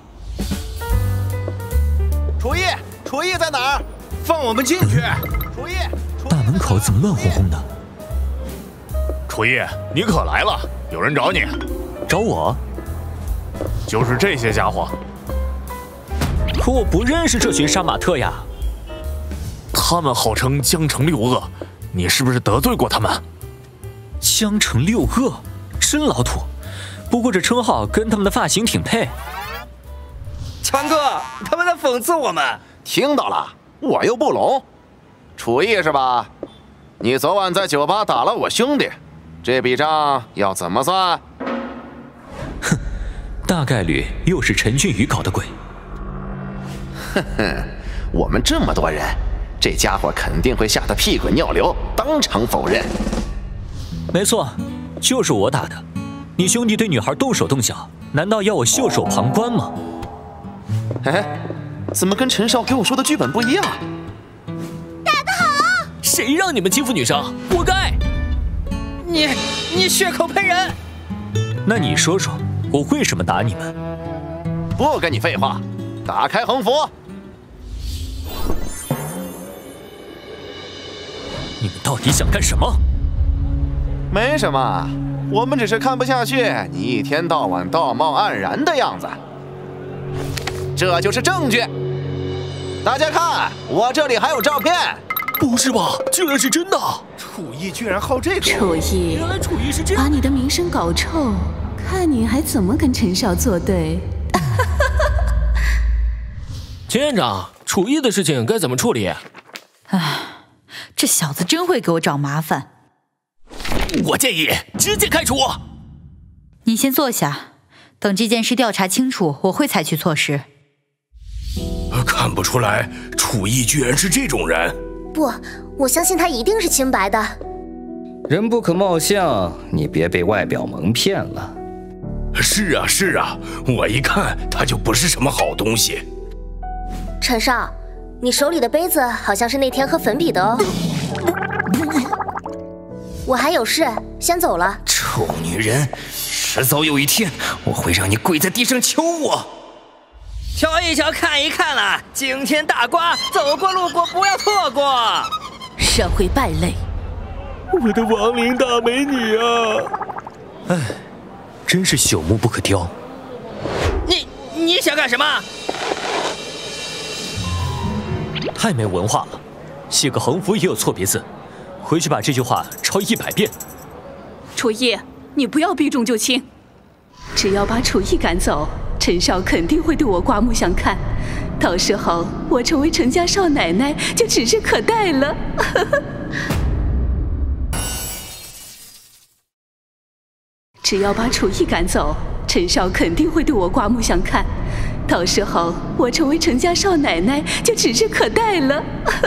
楚逸，楚逸在哪儿？ 放我们进去！ 楚逸， 大门口怎么乱哄哄的？ 楚逸，你可来了，有人找你。 找我？ 就是这些家伙。 可我不认识这群杀马特呀。 他们号称江城六恶，你是不是得罪过他们？ 江城六恶，真老土。不过这称号跟他们的发型挺配。 强哥，他们在讽刺我们。 听到了，我又不聋。楚逸是吧？你昨晚在酒吧打了我兄弟，这笔账要怎么算？ 哼，大概率又是陈俊宇搞的鬼。 哼哼，我们这么多人，这家伙肯定会吓得屁滚尿流，当场否认。 没错，就是我打的。你兄弟对女孩动手动脚，难道要我袖手旁观吗？ 哎，怎么跟陈少给我说的剧本不一样？ 打得好！谁让你们欺负女生？活该！ 你你血口喷人！ 那你说说，我为什么打你们？ 不跟你废话，打开横幅！ 你们到底想干什么？ 没什么，我们只是看不下去你一天到晚道貌岸然的样子。这就是证据，大家看，我这里还有照片。 不是吧？居然是真的！ 楚逸居然好这个！ 楚逸， 原来楚逸是这把你的名声搞臭，看你还怎么跟陈少作对。 秦院长，楚逸的事情该怎么处理？ 唉，这小子真会给我找麻烦。 我建议直接开除。 你先坐下，等这件事调查清楚，我会采取措施。 看不出来，楚逸居然是这种人。 不，我相信他一定是清白的。 人不可貌相，你别被外表蒙骗了。 是啊是啊，我一看他就不是什么好东西。 陈少，你手里的杯子好像是那天喝粉笔的哦。我还有事，先走了。 臭女人，迟早有一天我会让你跪在地上求我。瞧一瞧，看一看啊！惊天大瓜，走过路过不要错过。 社会败类， 我的亡灵大美女啊！哎，真是朽木不可雕。 你你想干什么？ 太没文化了，写个横幅也有错别字，回去把这句话抄一百遍。 楚逸，你不要避重就轻。 只要把楚逸赶走，陈少肯定会对我刮目相看，到时候我成为陈家少奶奶就指日可待了。只要把楚逸赶走，陈少肯定会对我刮目相看，到时候我成为陈家少奶奶就指日可待了。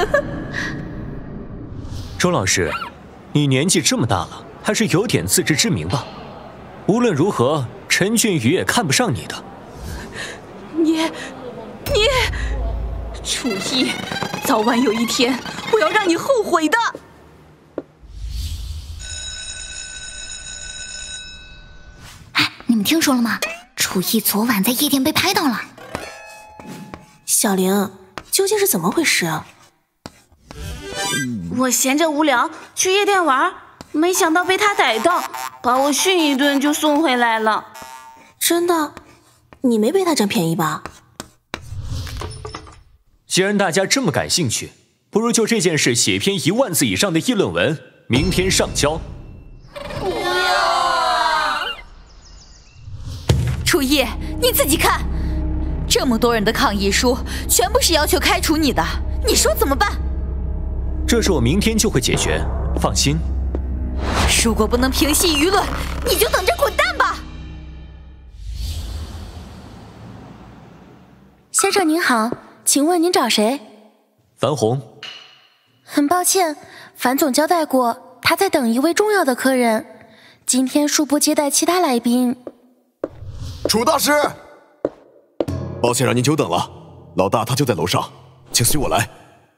周老师，你年纪这么大了，还是有点自知之明吧。无论如何，陈俊宇也看不上你的。 你，你，楚逸，早晚有一天我要让你后悔的。 哎，你们听说了吗？楚逸昨晚在夜店被拍到了。 小玲，究竟是怎么回事啊？我闲着无聊去夜店玩，没想到被他逮到，把我训一顿就送回来了。真的？你没被他占便宜吧？ 既然大家这么感兴趣，不如就这件事写篇一万字以上的议论文，明天上交。 不要！楚逸，你自己看，这么多人的抗议书，全部是要求开除你的，你说怎么办？ 这事我明天就会解决，放心。 如果不能平息舆论，你就等着滚蛋吧！ 先生您好，请问您找谁？ 樊红。 很抱歉，樊总交代过，他在等一位重要的客人，今天恕不接待其他来宾。 楚大师，抱歉让您久等了，老大他就在楼上，请随我来。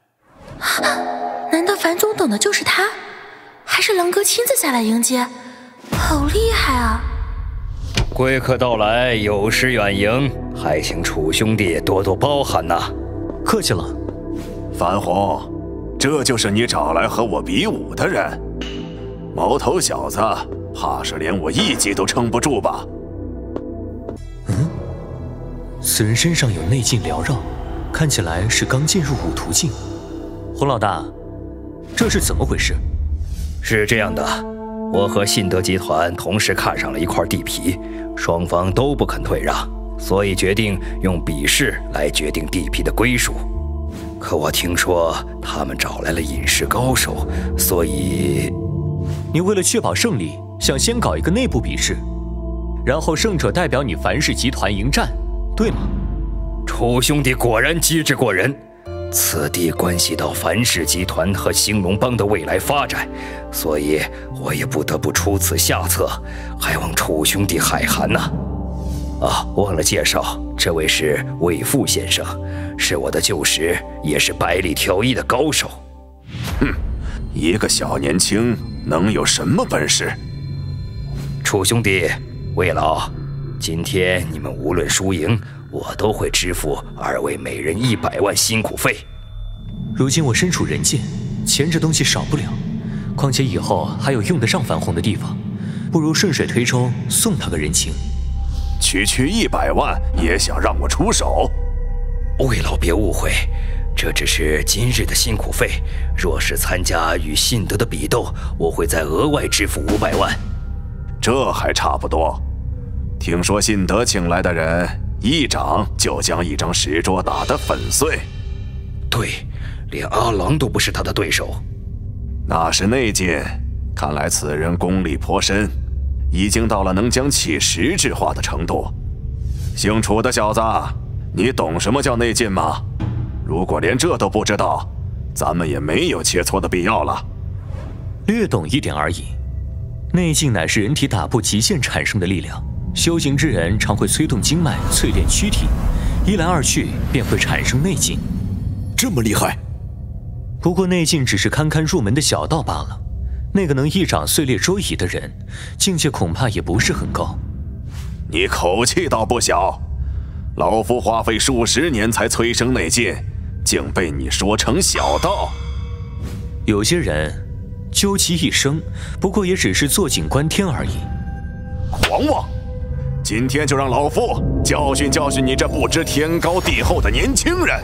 难道樊总等的就是他？还是狼哥亲自下来迎接？好厉害啊！ 贵客到来，有失远迎，还请楚兄弟多多包涵呐。 客气了。 樊红，这就是你找来和我比武的人？毛头小子，怕是连我一击都撑不住吧？ 嗯，此人身上有内劲缭绕，看起来是刚进入五途境。洪老大，这是怎么回事？ 是这样的，我和信德集团同时看上了一块地皮，双方都不肯退让，所以决定用比试来决定地皮的归属。可我听说他们找来了隐士高手，所以…… 你为了确保胜利，想先搞一个内部比试，然后胜者代表你樊氏集团迎战，对吗？ 楚兄弟果然机智过人。此地关系到樊氏集团和兴隆帮的未来发展，所以我也不得不出此下策，还望楚兄弟海涵呐。啊，忘了介绍，这位是魏富先生，是我的旧识，也是百里挑一的高手。 哼，一个小年轻能有什么本事？ 楚兄弟，魏老，今天你们无论输赢，我都会支付二位每人一百万辛苦费。 如今我身处人界，钱这东西少不了，况且以后还有用得上樊红的地方，不如顺水推舟送他个人情。 区区一百万也想让我出手？ 魏老别误会，这只是今日的辛苦费，若是参加与信德的比斗，我会再额外支付五百万。 这还差不多。听说信德请来的人，一掌就将一张石桌打得粉碎。 对，连阿郎都不是他的对手。 那是内劲，看来此人功力颇深，已经到了能将气实质化的程度。姓楚的小子，你懂什么叫内劲吗？如果连这都不知道，咱们也没有切磋的必要了。 略懂一点而已。内劲乃是人体打破极限产生的力量，修行之人常会催动经脉，淬炼躯体，一来二去便会产生内劲。 这么厉害？ 不过内劲只是堪堪入门的小道罢了。那个能一掌碎裂桌椅的人，境界恐怕也不是很高。 你口气倒不小，老夫花费数十年才催生内劲，竟被你说成小道。 有些人究其一生，不过也只是坐井观天而已。 狂妄！今天就让老夫教训教训你这不知天高地厚的年轻人。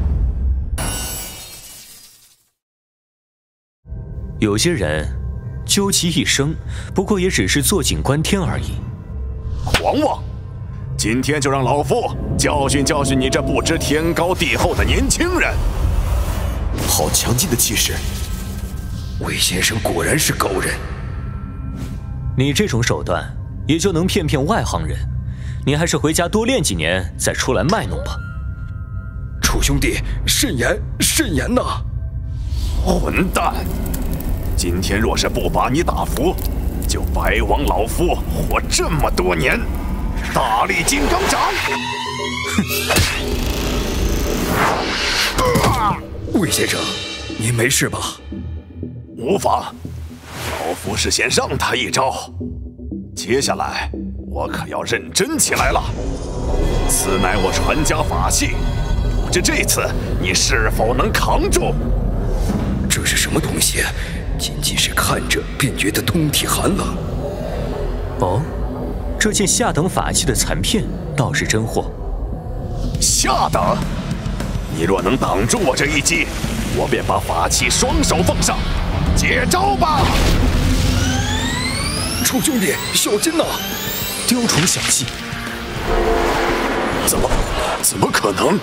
有些人究其一生，不过也只是坐井观天而已。 狂妄！今天就让老夫教训教训你这不知天高地厚的年轻人！ 好强劲的气势！ 魏先生果然是高人。 你这种手段也就能骗骗外行人，你还是回家多练几年再出来卖弄吧。 楚兄弟，慎言慎言呐！ 混蛋！今天若是不把你打服，就白枉老夫活这么多年。大力金刚掌！ 魏先生，您没事吧？ 无妨，老夫是先让他一招，接下来我可要认真起来了。此乃我传家法器，不知这次你是否能扛住？ 这是什么东西？仅仅是看着便觉得通体寒冷。 哦，这件下等法器的残片倒是真货。 下等？你若能挡住我这一击，我便把法器双手奉上。接招吧！ 楚兄弟，小心呐！ 雕虫小技！ 怎么？怎么可能？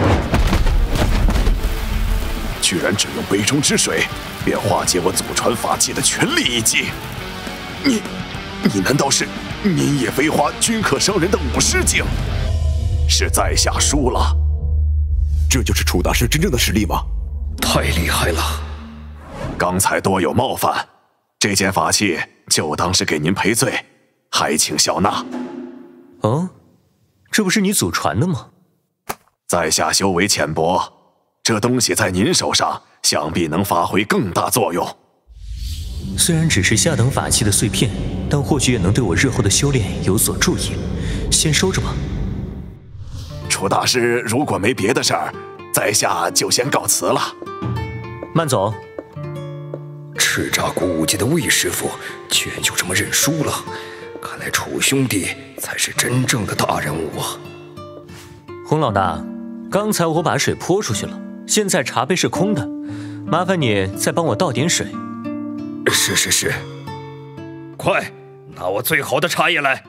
居然只用杯中之水，便化解我祖传法器的全力一击！你，你难道是民野飞花均可伤人的武师境？是在下输了。 这就是楚大师真正的实力吗？ 太厉害了！ 刚才多有冒犯，这件法器就当是给您赔罪，还请笑纳。 哦，这不是你祖传的吗？ 在下修为浅薄，这东西在您手上想必能发挥更大作用。 虽然只是下等法器的碎片，但或许也能对我日后的修炼有所助益。先收着吧。 楚大师如果没别的事儿，在下就先告辞了。 慢走。 赤扎古武界的魏师傅居然就这么认输了，看来楚兄弟才是真正的大人物啊！ 洪老大，刚才我把水泼出去了，现在茶杯是空的，麻烦你再帮我倒点水。 是是是，快拿我最好的茶叶来。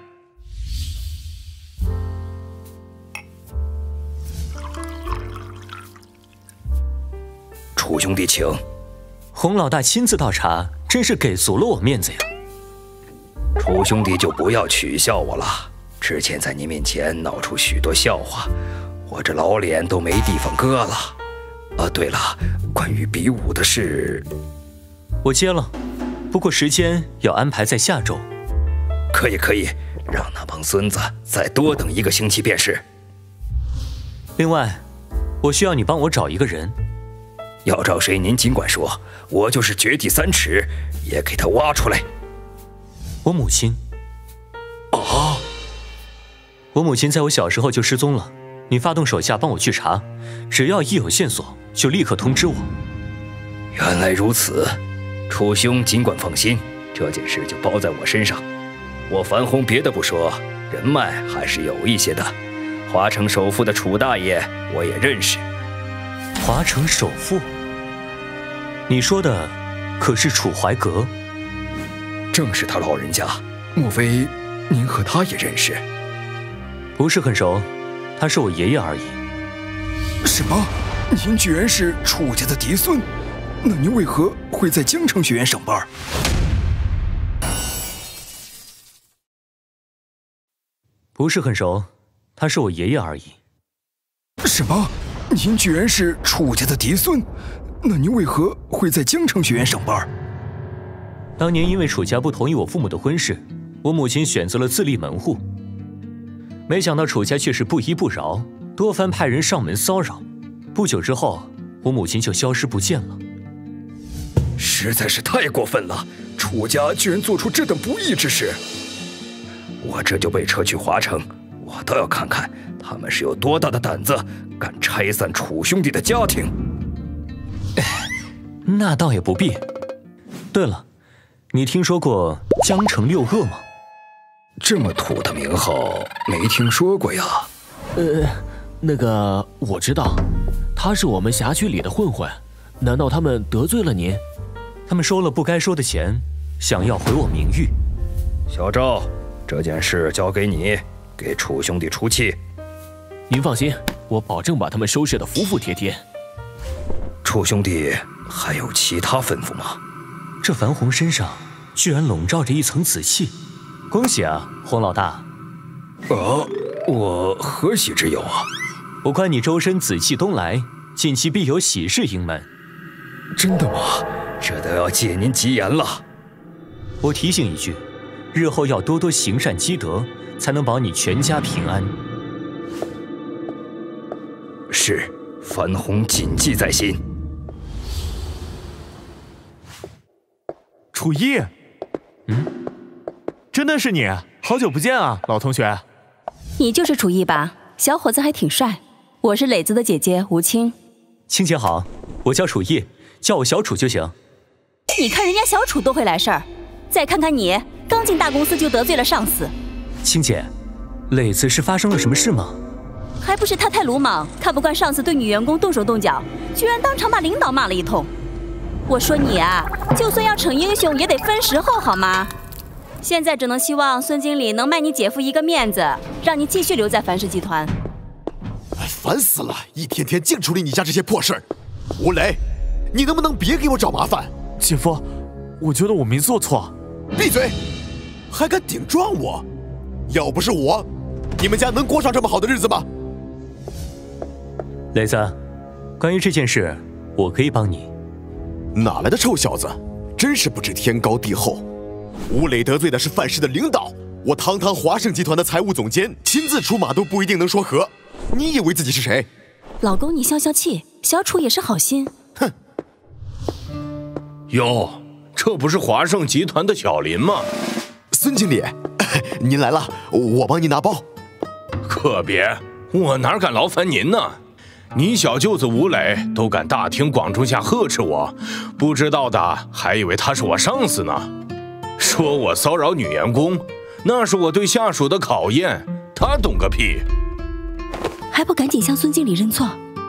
楚兄弟请。 洪老大亲自倒茶，真是给足了我面子呀。 楚兄弟就不要取笑我了，之前在你面前闹出许多笑话，我这老脸都没地方搁了。啊，对了，关于比武的事， 我接了，不过时间要安排在下周。 可以可以，让那帮孙子再多等一个星期便是。 另外，我需要你帮我找一个人。 要找谁您尽管说，我就是掘地三尺也给他挖出来。 我母亲。 啊！ 我母亲在我小时候就失踪了，你发动手下帮我去查，只要一有线索就立刻通知我。 原来如此，楚兄尽管放心，这件事就包在我身上。我樊红别的不说，人脉还是有一些的。华城首富的楚大爷我也认识。 华城首富？你说的可是楚怀格？ 正是他老人家，莫非您和他也认识？ 不是很熟，他是我爷爷而已。 什么？您居然是楚家的嫡孙？那您为何会在京城学院上班？ 不是很熟，他是我爷爷而已。 什么？您居然是楚家的嫡孙？那您为何会在京城学院上班？ 当年因为楚家不同意我父母的婚事，我母亲选择了自立门户。没想到楚家却是不依不饶，多番派人上门骚扰。不久之后，我母亲就消失不见了。 实在是太过分了！楚家居然做出这等不义之事！我这就被撤去华城，我倒要看看他们是有多大的胆子，敢拆散楚兄弟的家庭。 那倒也不必。对了，你听说过江城六恶吗？ 这么土的名号没听说过呀。 呃，那个我知道，他是我们辖区里的混混，难道他们得罪了您？ 他们收了不该收的钱，想要毁我名誉。 小赵， 这件事交给你，给楚兄弟出气。 您放心，我保证把他们收拾得服服帖帖。 楚兄弟还有其他吩咐吗？ 这樊红身上居然笼罩着一层紫气，恭喜啊，洪老大！ 哦，我何喜之有啊？ 我看你周身紫气东来，近期必有喜事迎门。 真的吗？这都要借您吉言了。 我提醒一句，日后要多多行善积德，才能保你全家平安。 是，樊红谨记在心。 楚逸， 嗯， 真的是你，好久不见啊，老同学。 你就是楚逸吧？小伙子还挺帅。我是磊子的姐姐吴青。 青姐好，我叫楚逸，叫我小楚就行。 你看人家小楚都会来事儿，再看看你，刚进大公司就得罪了上司。 青姐，磊子是发生了什么事吗？ 还不是他太鲁莽，看不惯上司对女员工动手动脚，居然当场把领导骂了一通。我说你啊，就算要逞英雄，也得分时候好吗？现在只能希望孙经理能卖你姐夫一个面子，让你继续留在樊氏集团。 哎，烦死了！一天天净处理你家这些破事儿。吴磊，你能不能别给我找麻烦？ 姐夫，我觉得我没做错。 闭嘴！还敢顶撞我？要不是我，你们家能过上这么好的日子吗？ 磊子，关于这件事，我可以帮你。 哪来的臭小子，真是不知天高地厚。吴磊得罪的是范氏的领导，我堂堂华盛集团的财务总监，亲自出马都不一定能说和。你以为自己是谁？ 老公，你消消气，小楚也是好心。 哼。 哟，这不是华盛集团的小林吗？ 孙经理，您来了，我帮您拿包。 可别，我哪敢劳烦您呢？你小舅子吴磊都敢大庭广众下呵斥我，不知道的还以为他是我上司呢。说我骚扰女员工，那是我对下属的考验，他懂个屁！ 还不赶紧向孙经理认错？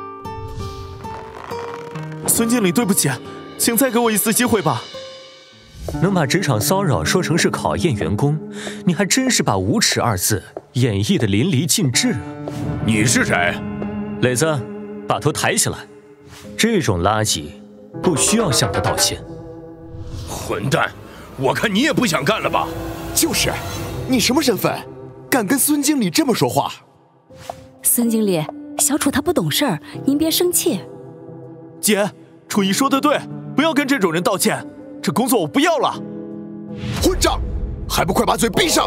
孙经理，对不起，请再给我一次机会吧。 能把职场骚扰说成是考验员工，你还真是把无耻二字演绎的淋漓尽致啊！ 你是谁？ 磊子，把头抬起来，这种垃圾不需要向他道歉。 混蛋，我看你也不想干了吧？ 就是，你什么身份，敢跟孙经理这么说话？ 孙经理，小楚他不懂事儿，您别生气。 姐，楚逸说的对，不要跟这种人道歉，这工作我不要了。 混账，还不快把嘴闭上！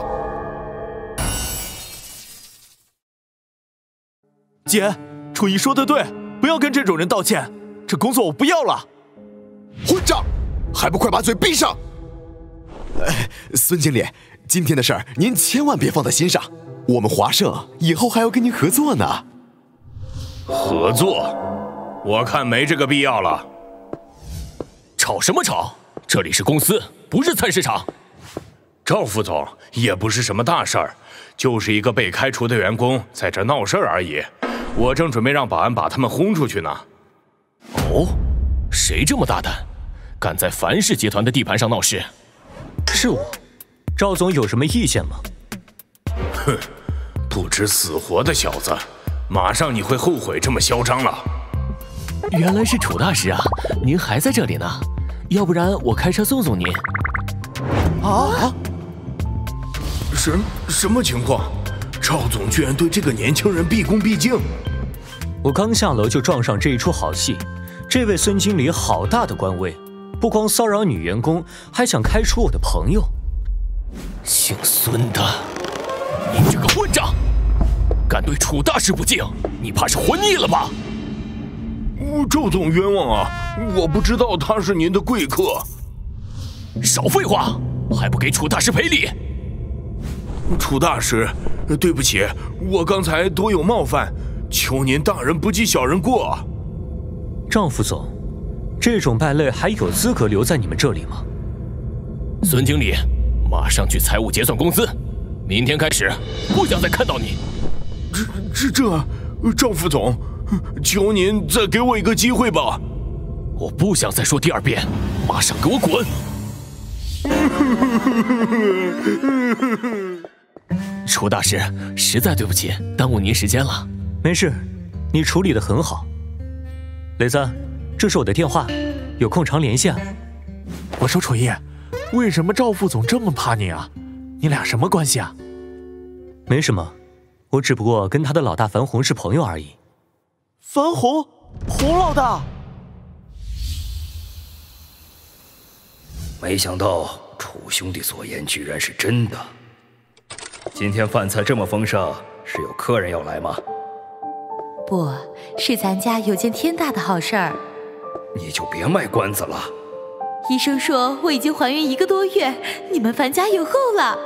姐，楚逸说的对，不要跟这种人道歉，这工作我不要了。 混账，还不快把嘴闭上！呃，孙经理，今天的事儿您千万别放在心上，我们华盛以后还要跟您合作呢。 合作？我看没这个必要了。 吵什么吵？这里是公司，不是菜市场。 赵副总，也不是什么大事儿，就是一个被开除的员工在这闹事儿而已。我正准备让保安把他们轰出去呢。 哦，谁这么大胆，敢在樊氏集团的地盘上闹事？ 是我。赵总有什么意见吗？ 哼，不知死活的小子，马上你会后悔这么嚣张了。 原来是楚大师啊，您还在这里呢，要不然我开车送送您。 啊？什什么情况？赵总居然对这个年轻人毕恭毕敬。 我刚下楼就撞上这一出好戏，这位孙经理好大的官威，不光骚扰女员工，还想开除我的朋友。 姓孙的，你这个混账，敢对楚大师不敬，你怕是活腻了吧？ 赵总冤枉啊，我不知道他是您的贵客。 少废话，还不给楚大师赔礼？ 楚大师，对不起，我刚才多有冒犯，求您大人不计小人过。 赵副总，这种败类还有资格留在你们这里吗？ 孙经理，马上去财务结算公司，明天开始不想再看到你。 这这这，赵副总，求您再给我一个机会吧。 我不想再说第二遍，马上给我滚！ 楚大师，实在对不起，耽误您时间了。 没事，你处理得很好。雷子，这是我的电话，有空常联系啊。 我说楚逸，为什么赵副总这么怕你啊？你俩什么关系啊？ 没什么，我只不过跟他的老大樊红是朋友而已。 樊红，洪老大。 没想到楚兄弟所言居然是真的。今天饭菜这么丰盛，是有客人要来吗？ 不是，咱家有件天大的好事儿。 你就别卖关子了。 医生说我已经怀孕一个多月，你们樊家有后了。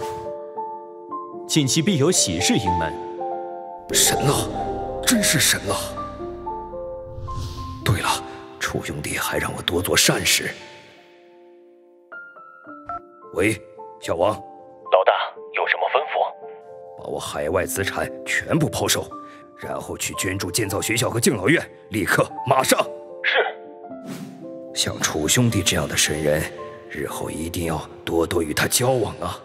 近期必有喜事迎门。 神了，真是神了！对了，楚兄弟还让我多做善事。喂，小王。 老大，有什么吩咐？ 把我海外资产全部抛售，然后去捐助建造学校和敬老院，立刻，马上。 是。 像楚兄弟这样的神人，日后一定要多多与他交往啊。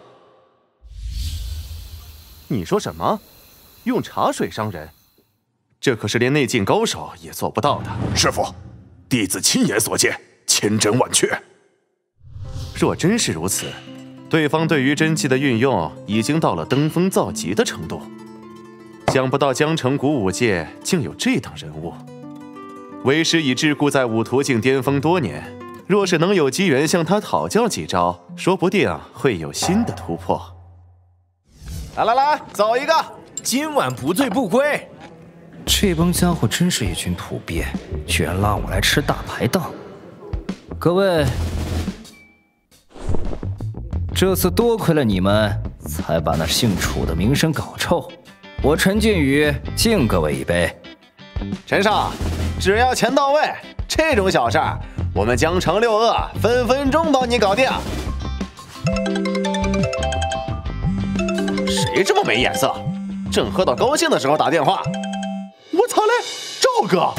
你说什么？用茶水伤人？这可是连内劲高手也做不到的。 师傅，弟子亲眼所见，千真万确。 若真是如此，对方对于真气的运用已经到了登峰造极的程度。想不到江城古武界竟有这等人物。为师已桎梏在武途境巅峰多年，若是能有机缘向他讨教几招，说不定会有新的突破。来来来，走一个， 今晚不醉不归。 这帮家伙真是一群土鳖，居然拉我来吃大排档。各位，这次多亏了你们，才把那姓楚的名声搞臭。我陈俊宇敬各位一杯。 陈少，只要钱到位，这种小事儿，我们江城六恶分分钟帮你搞定。谁这么没眼色？正喝到高兴的时候打电话。我操嘞，赵哥！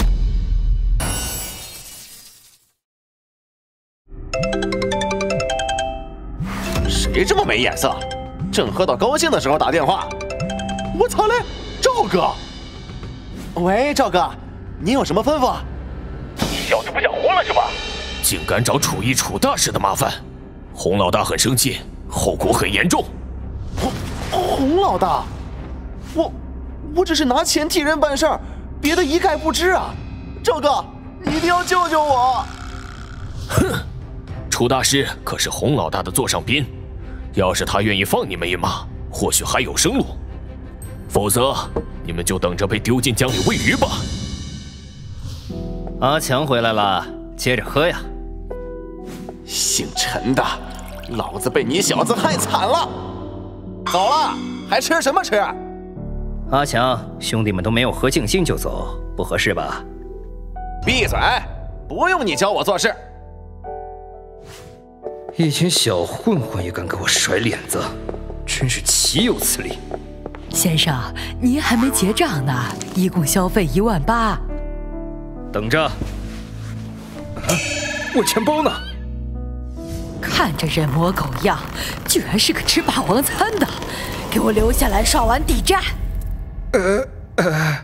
谁这么没眼色？正喝到高兴的时候打电话。我操嘞，赵哥！喂，赵哥，你有什么吩咐？ 小子不想活了是吧？竟敢找楚逸楚大师的麻烦，洪老大很生气，后果很严重。 洪洪老大，我我只是拿钱替人办事儿，别的一概不知啊！赵哥，你一定要救救我！ 哼，楚大师可是洪老大的座上宾，要是他愿意放你们一马，或许还有生路。否则，你们就等着被丢进江里喂鱼吧。 阿强回来了，接着喝呀。 姓陈的，老子被你小子害惨了。走了，还吃什么吃？ 阿强，兄弟们都没有喝尽兴就走，不合适吧？ 闭嘴！不用你教我做事。 一群小混混也敢给我甩脸子，真是岂有此理！ 先生，您还没结账呢，一共消费一万八。 等着。啊，我钱包呢？ 看着人模狗样，居然是个吃霸王餐的，给我留下来刷完抵债。 呃呃，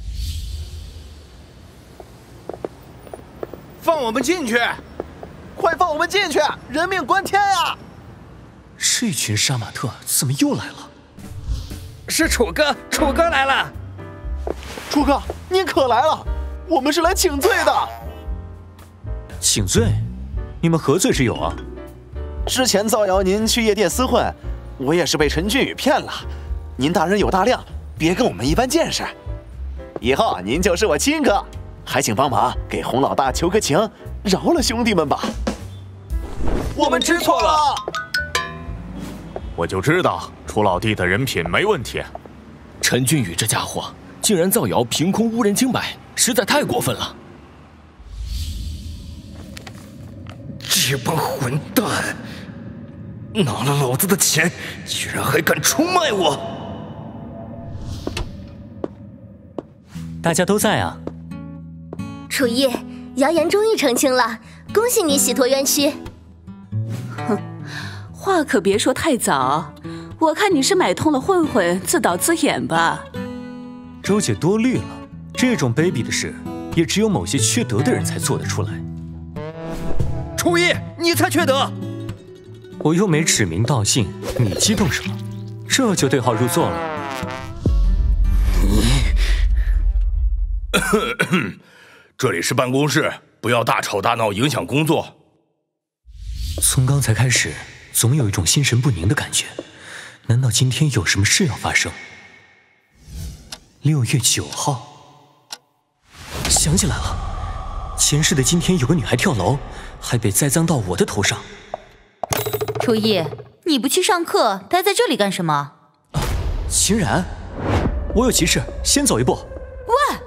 放我们进去！ 快放我们进去！人命关天呀！ 这群杀马特怎么又来了？ 是楚哥，楚哥来了。 楚哥，你可来了，我们是来请罪的。 请罪？你们何罪之有啊？ 之前造谣您去夜店厮混，我也是被陈俊宇骗了。您大人有大量，别跟我们一般见识。以后您就是我亲哥，还请帮忙给洪老大求个情，饶了兄弟们吧。 我们知错了。 我就知道楚老弟的人品没问题。 陈俊宇这家伙竟然造谣，凭空污人清白，实在太过分了。 这帮混蛋，拿了老子的钱，居然还敢出卖我！ 大家都在啊。 楚逸，谣言终于澄清了，恭喜你洗脱冤屈。 哼，话可别说太早， 我看你是买通了混混，自导自演吧。 周姐多虑了，这种卑鄙的事，也只有某些缺德的人才做得出来。 初一，你才缺德！ 我又没指名道姓，你激动什么？这就对号入座了。 这里是办公室，不要大吵大闹，影响工作。 从刚才开始，总有一种心神不宁的感觉。难道今天有什么事要发生？六月九号，想起来了，前世的今天有个女孩跳楼，还被栽赃到我的头上。 初一，你不去上课，待在这里干什么？ 啊，秦然，我有急事，先走一步。 喂！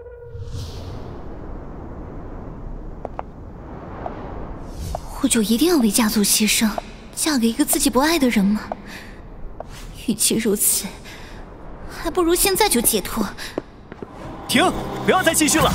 我就一定要为家族牺牲，嫁给一个自己不爱的人吗？与其如此，还不如现在就解脱。 停！不要再继续了。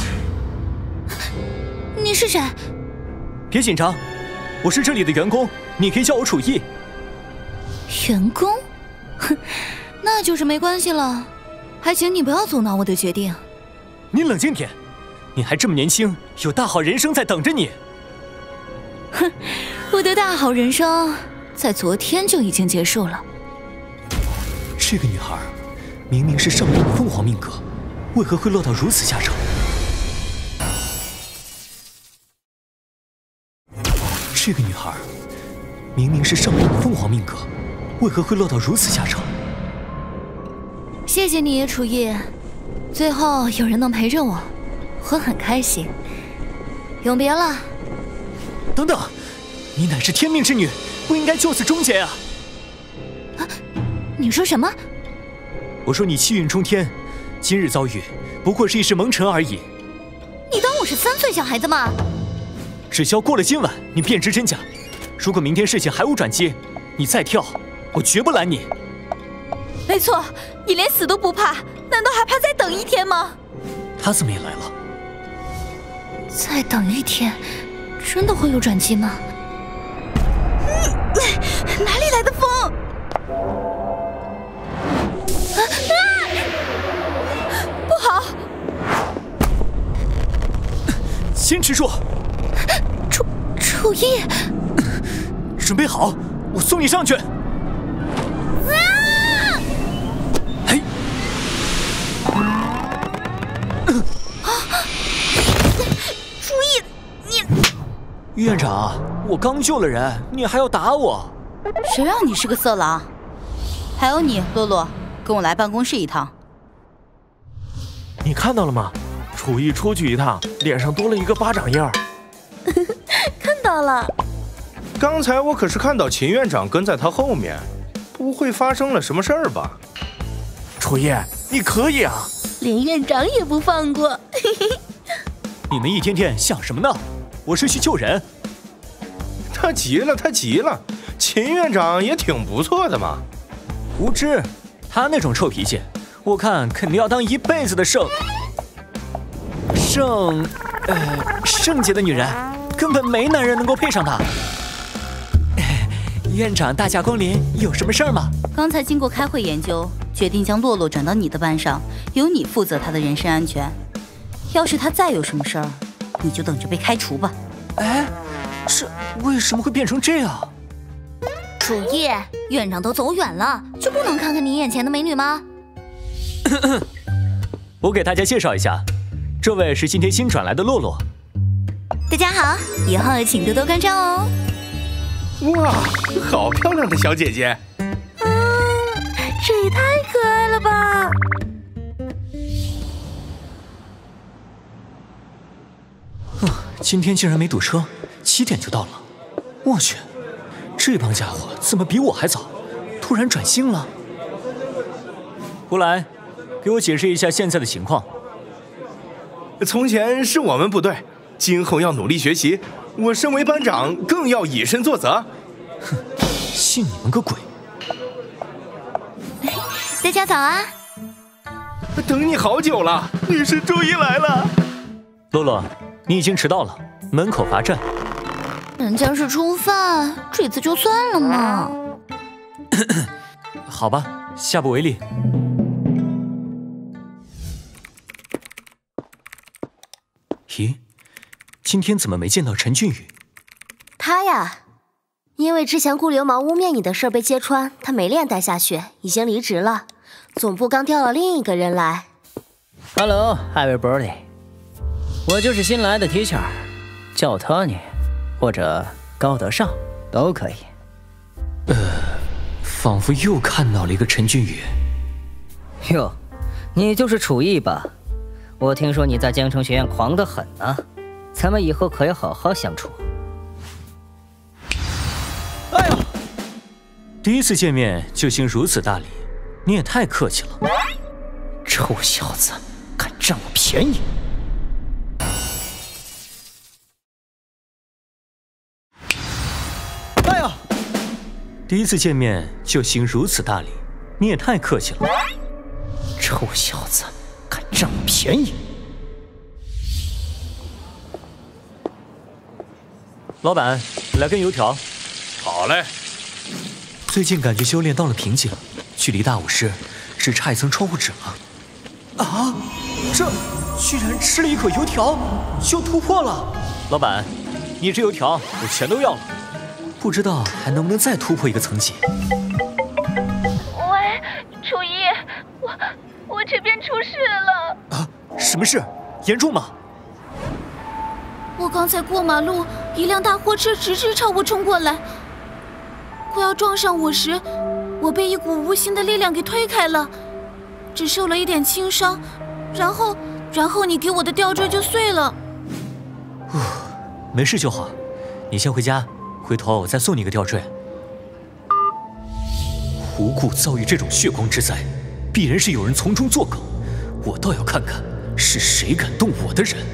你是谁？ 别紧张，我是这里的员工，你可以叫我楚逸。 员工？哼，那就是没关系了。还请你不要阻挠我的决定。 你冷静点，你还这么年轻，有大好人生在等着你。 哼，我的大好人生在昨天就已经结束了。 这个女孩明明是上等的凤凰命格，为何会落到如此下场？这个女孩明明是上等的凤凰命格，为何会落到如此下场？ 谢谢你，楚逸。最后有人能陪着我，我很开心。永别了。 等等，你乃是天命之女，不应该就此终结啊！ 啊，你说什么？ 我说你气运冲天，今日遭遇不过是一时蒙尘而已。 你当我是三岁小孩子吗？ 只需要过了今晚，你便知真假。如果明天事情还无转机，你再跳，我绝不拦你。 没错，你连死都不怕，难道还怕再等一天吗？ 他怎么也来了？ 再等一天，真的会有转机吗？ 嗯，哪里来的风？啊啊！不好！ 坚持住！ 楚楚逸， 准备好，我送你上去。 啊！ 嘿！ 啊！楚逸，你…… 院长，我刚救了人，你还要打我？ 谁让你是个色狼？还有你，洛洛，跟我来办公室一趟。 你看到了吗？楚逸出去一趟，脸上多了一个巴掌印儿。 看到了。 刚才我可是看到秦院长跟在他后面，不会发生了什么事儿吧？ 楚逸，你可以啊！ 连院长也不放过。 你们一天天想什么呢？我是去救人。 他急了，他急了。秦院长也挺不错的嘛。 无知，他那种臭脾气，我看肯定要当一辈子的圣圣呃圣洁的女人，根本没男人能够配上她。院长大驾光临，有什么事儿吗？ 刚才经过开会研究，决定将洛洛转到你的班上，由你负责她的人身安全。要是她再有什么事儿，你就等着被开除吧。 哎，这为什么会变成这样？ 楚逸，院长都走远了，就不能看看你眼前的美女吗？ 我给大家介绍一下，这位是今天新转来的洛洛。 大家好，以后请多多关照哦。 哇，好漂亮的小姐姐！ 嗯，这也太可爱了吧！ 啊，今天竟然没堵车，七点就到了。我去，这帮家伙怎么比我还早？突然转性了？胡来，给我解释一下现在的情况。 从前是我们不对，今后要努力学习。我身为班长，更要以身作则。 哼，信你们个鬼！ 大家早啊！ 等你好久了，女神终于来了。 洛洛，你已经迟到了，门口罚站。 人家是初犯，这次就算了嘛。 好吧，下不为例。咦，今天怎么没见到陈俊宇？ 他呀，因为之前顾流氓污蔑你的事被揭穿，他没脸待下去，已经离职了。总部刚调了另一个人来。 Hello, everybody， 我就是新来的 teacher， 叫我 Tony， 或者高德尚都可以。 呃，仿佛又看到了一个陈俊宇。 哟，你就是楚逸吧？我听说你在江城学院狂得很呢，咱们以后可要好好相处。 哎呦，第一次见面就行如此大礼，你也太客气了。 臭小子，敢占我便宜！ 哎呀，第一次见面就行如此大礼，你也太客气了。 臭小子，敢占我便宜！ 老板，来根油条。 好嘞。 最近感觉修炼到了瓶颈，距离大武师只差一层窗户纸了。啊！这居然吃了一口油条就突破了！老板，你这油条我全都要了，不知道还能不能再突破一个层级。 喂，楚逸，我我这边出事了！ 啊，什么事？严重吗？ 我刚才过马路，一辆大货车直直朝我冲过来，快要撞上我时，我被一股无形的力量给推开了。只受了一点轻伤，然后，然后你给我的吊坠就碎了。 哦，没事就好，你先回家，回头我再送你个吊坠。无故遭遇这种血光之灾，必然是有人从中作梗，我倒要看看是谁敢动我的人。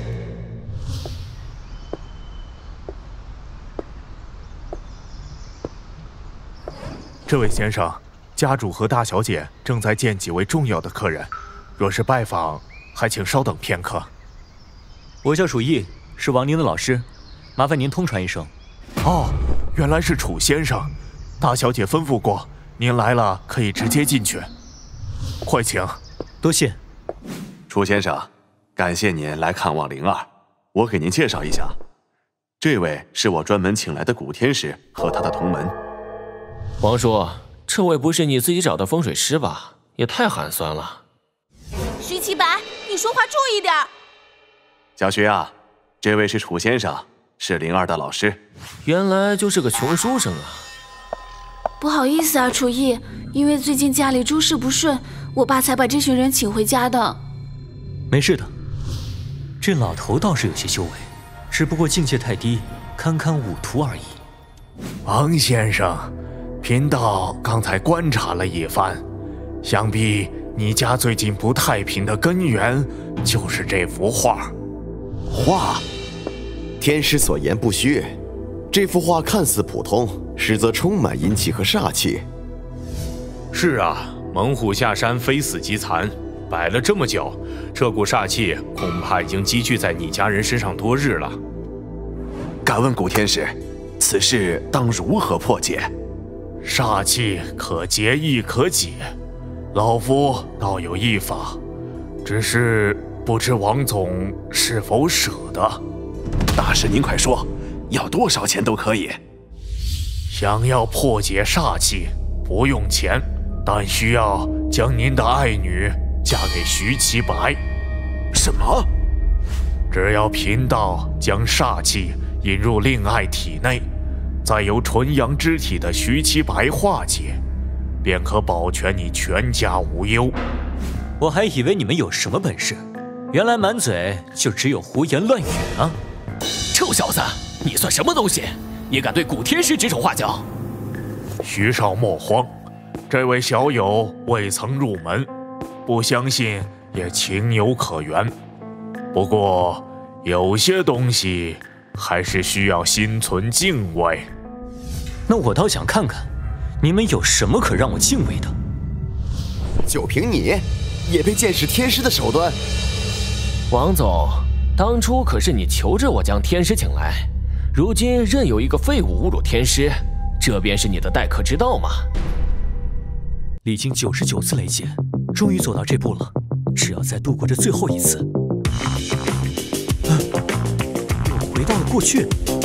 这位先生。家主和大小姐正在见几位重要的客人，若是拜访，还请稍等片刻。 我叫楚逸，是王宁的老师，麻烦您通传一声。 哦，原来是楚先生，大小姐吩咐过，您来了可以直接进去。快请， 多谢。 楚先生，感谢您来看望灵儿，我给您介绍一下，这位是我专门请来的古天师和他的同门。 王叔。这位不是你自己找的风水师吧？也太寒酸了。 徐奇白，你说话注意点。 小徐啊，这位是楚先生，是灵儿的老师。 原来就是个穷书生啊。 不好意思啊，楚逸，因为最近家里诸事不顺，我爸才把这群人请回家的。 没事的，这老头倒是有些修为，只不过境界太低，堪堪武徒而已。 王先生。贫道刚才观察了一番，想必你家最近不太平的根源就是这幅画。 画，天师所言不虚，这幅画看似普通，实则充满阴气和煞气。 是啊，猛虎下山，非死即残，摆了这么久，这股煞气恐怕已经积聚在你家人身上多日了。 敢问古天师，此事当如何破解？ 煞气可结亦可解，老夫倒有一法，只是不知王总是否舍得。 大师您快说，要多少钱都可以。 想要破解煞气，不用钱，但需要将您的爱女嫁给徐奇白。 什么？ 只要贫道将煞气引入令爱体内，再由纯阳之体的徐奇白化解，便可保全你全家无忧。 我还以为你们有什么本事，原来满嘴就只有胡言乱语啊！ 臭小子，你算什么东西？也敢对古天师指手画脚？ 徐少莫慌，这位小友未曾入门，不相信也情有可原。不过有些东西还是需要心存敬畏。 那我倒想看看，你们有什么可让我敬畏的？ 就凭你，也配见识天师的手段？ 王总，当初可是你求着我将天师请来，如今任由一个废物侮辱天师，这便是你的待客之道吗？ 历经九十九次雷劫，终于走到这步了。只要再度过这最后一次，啊、又回到了过去。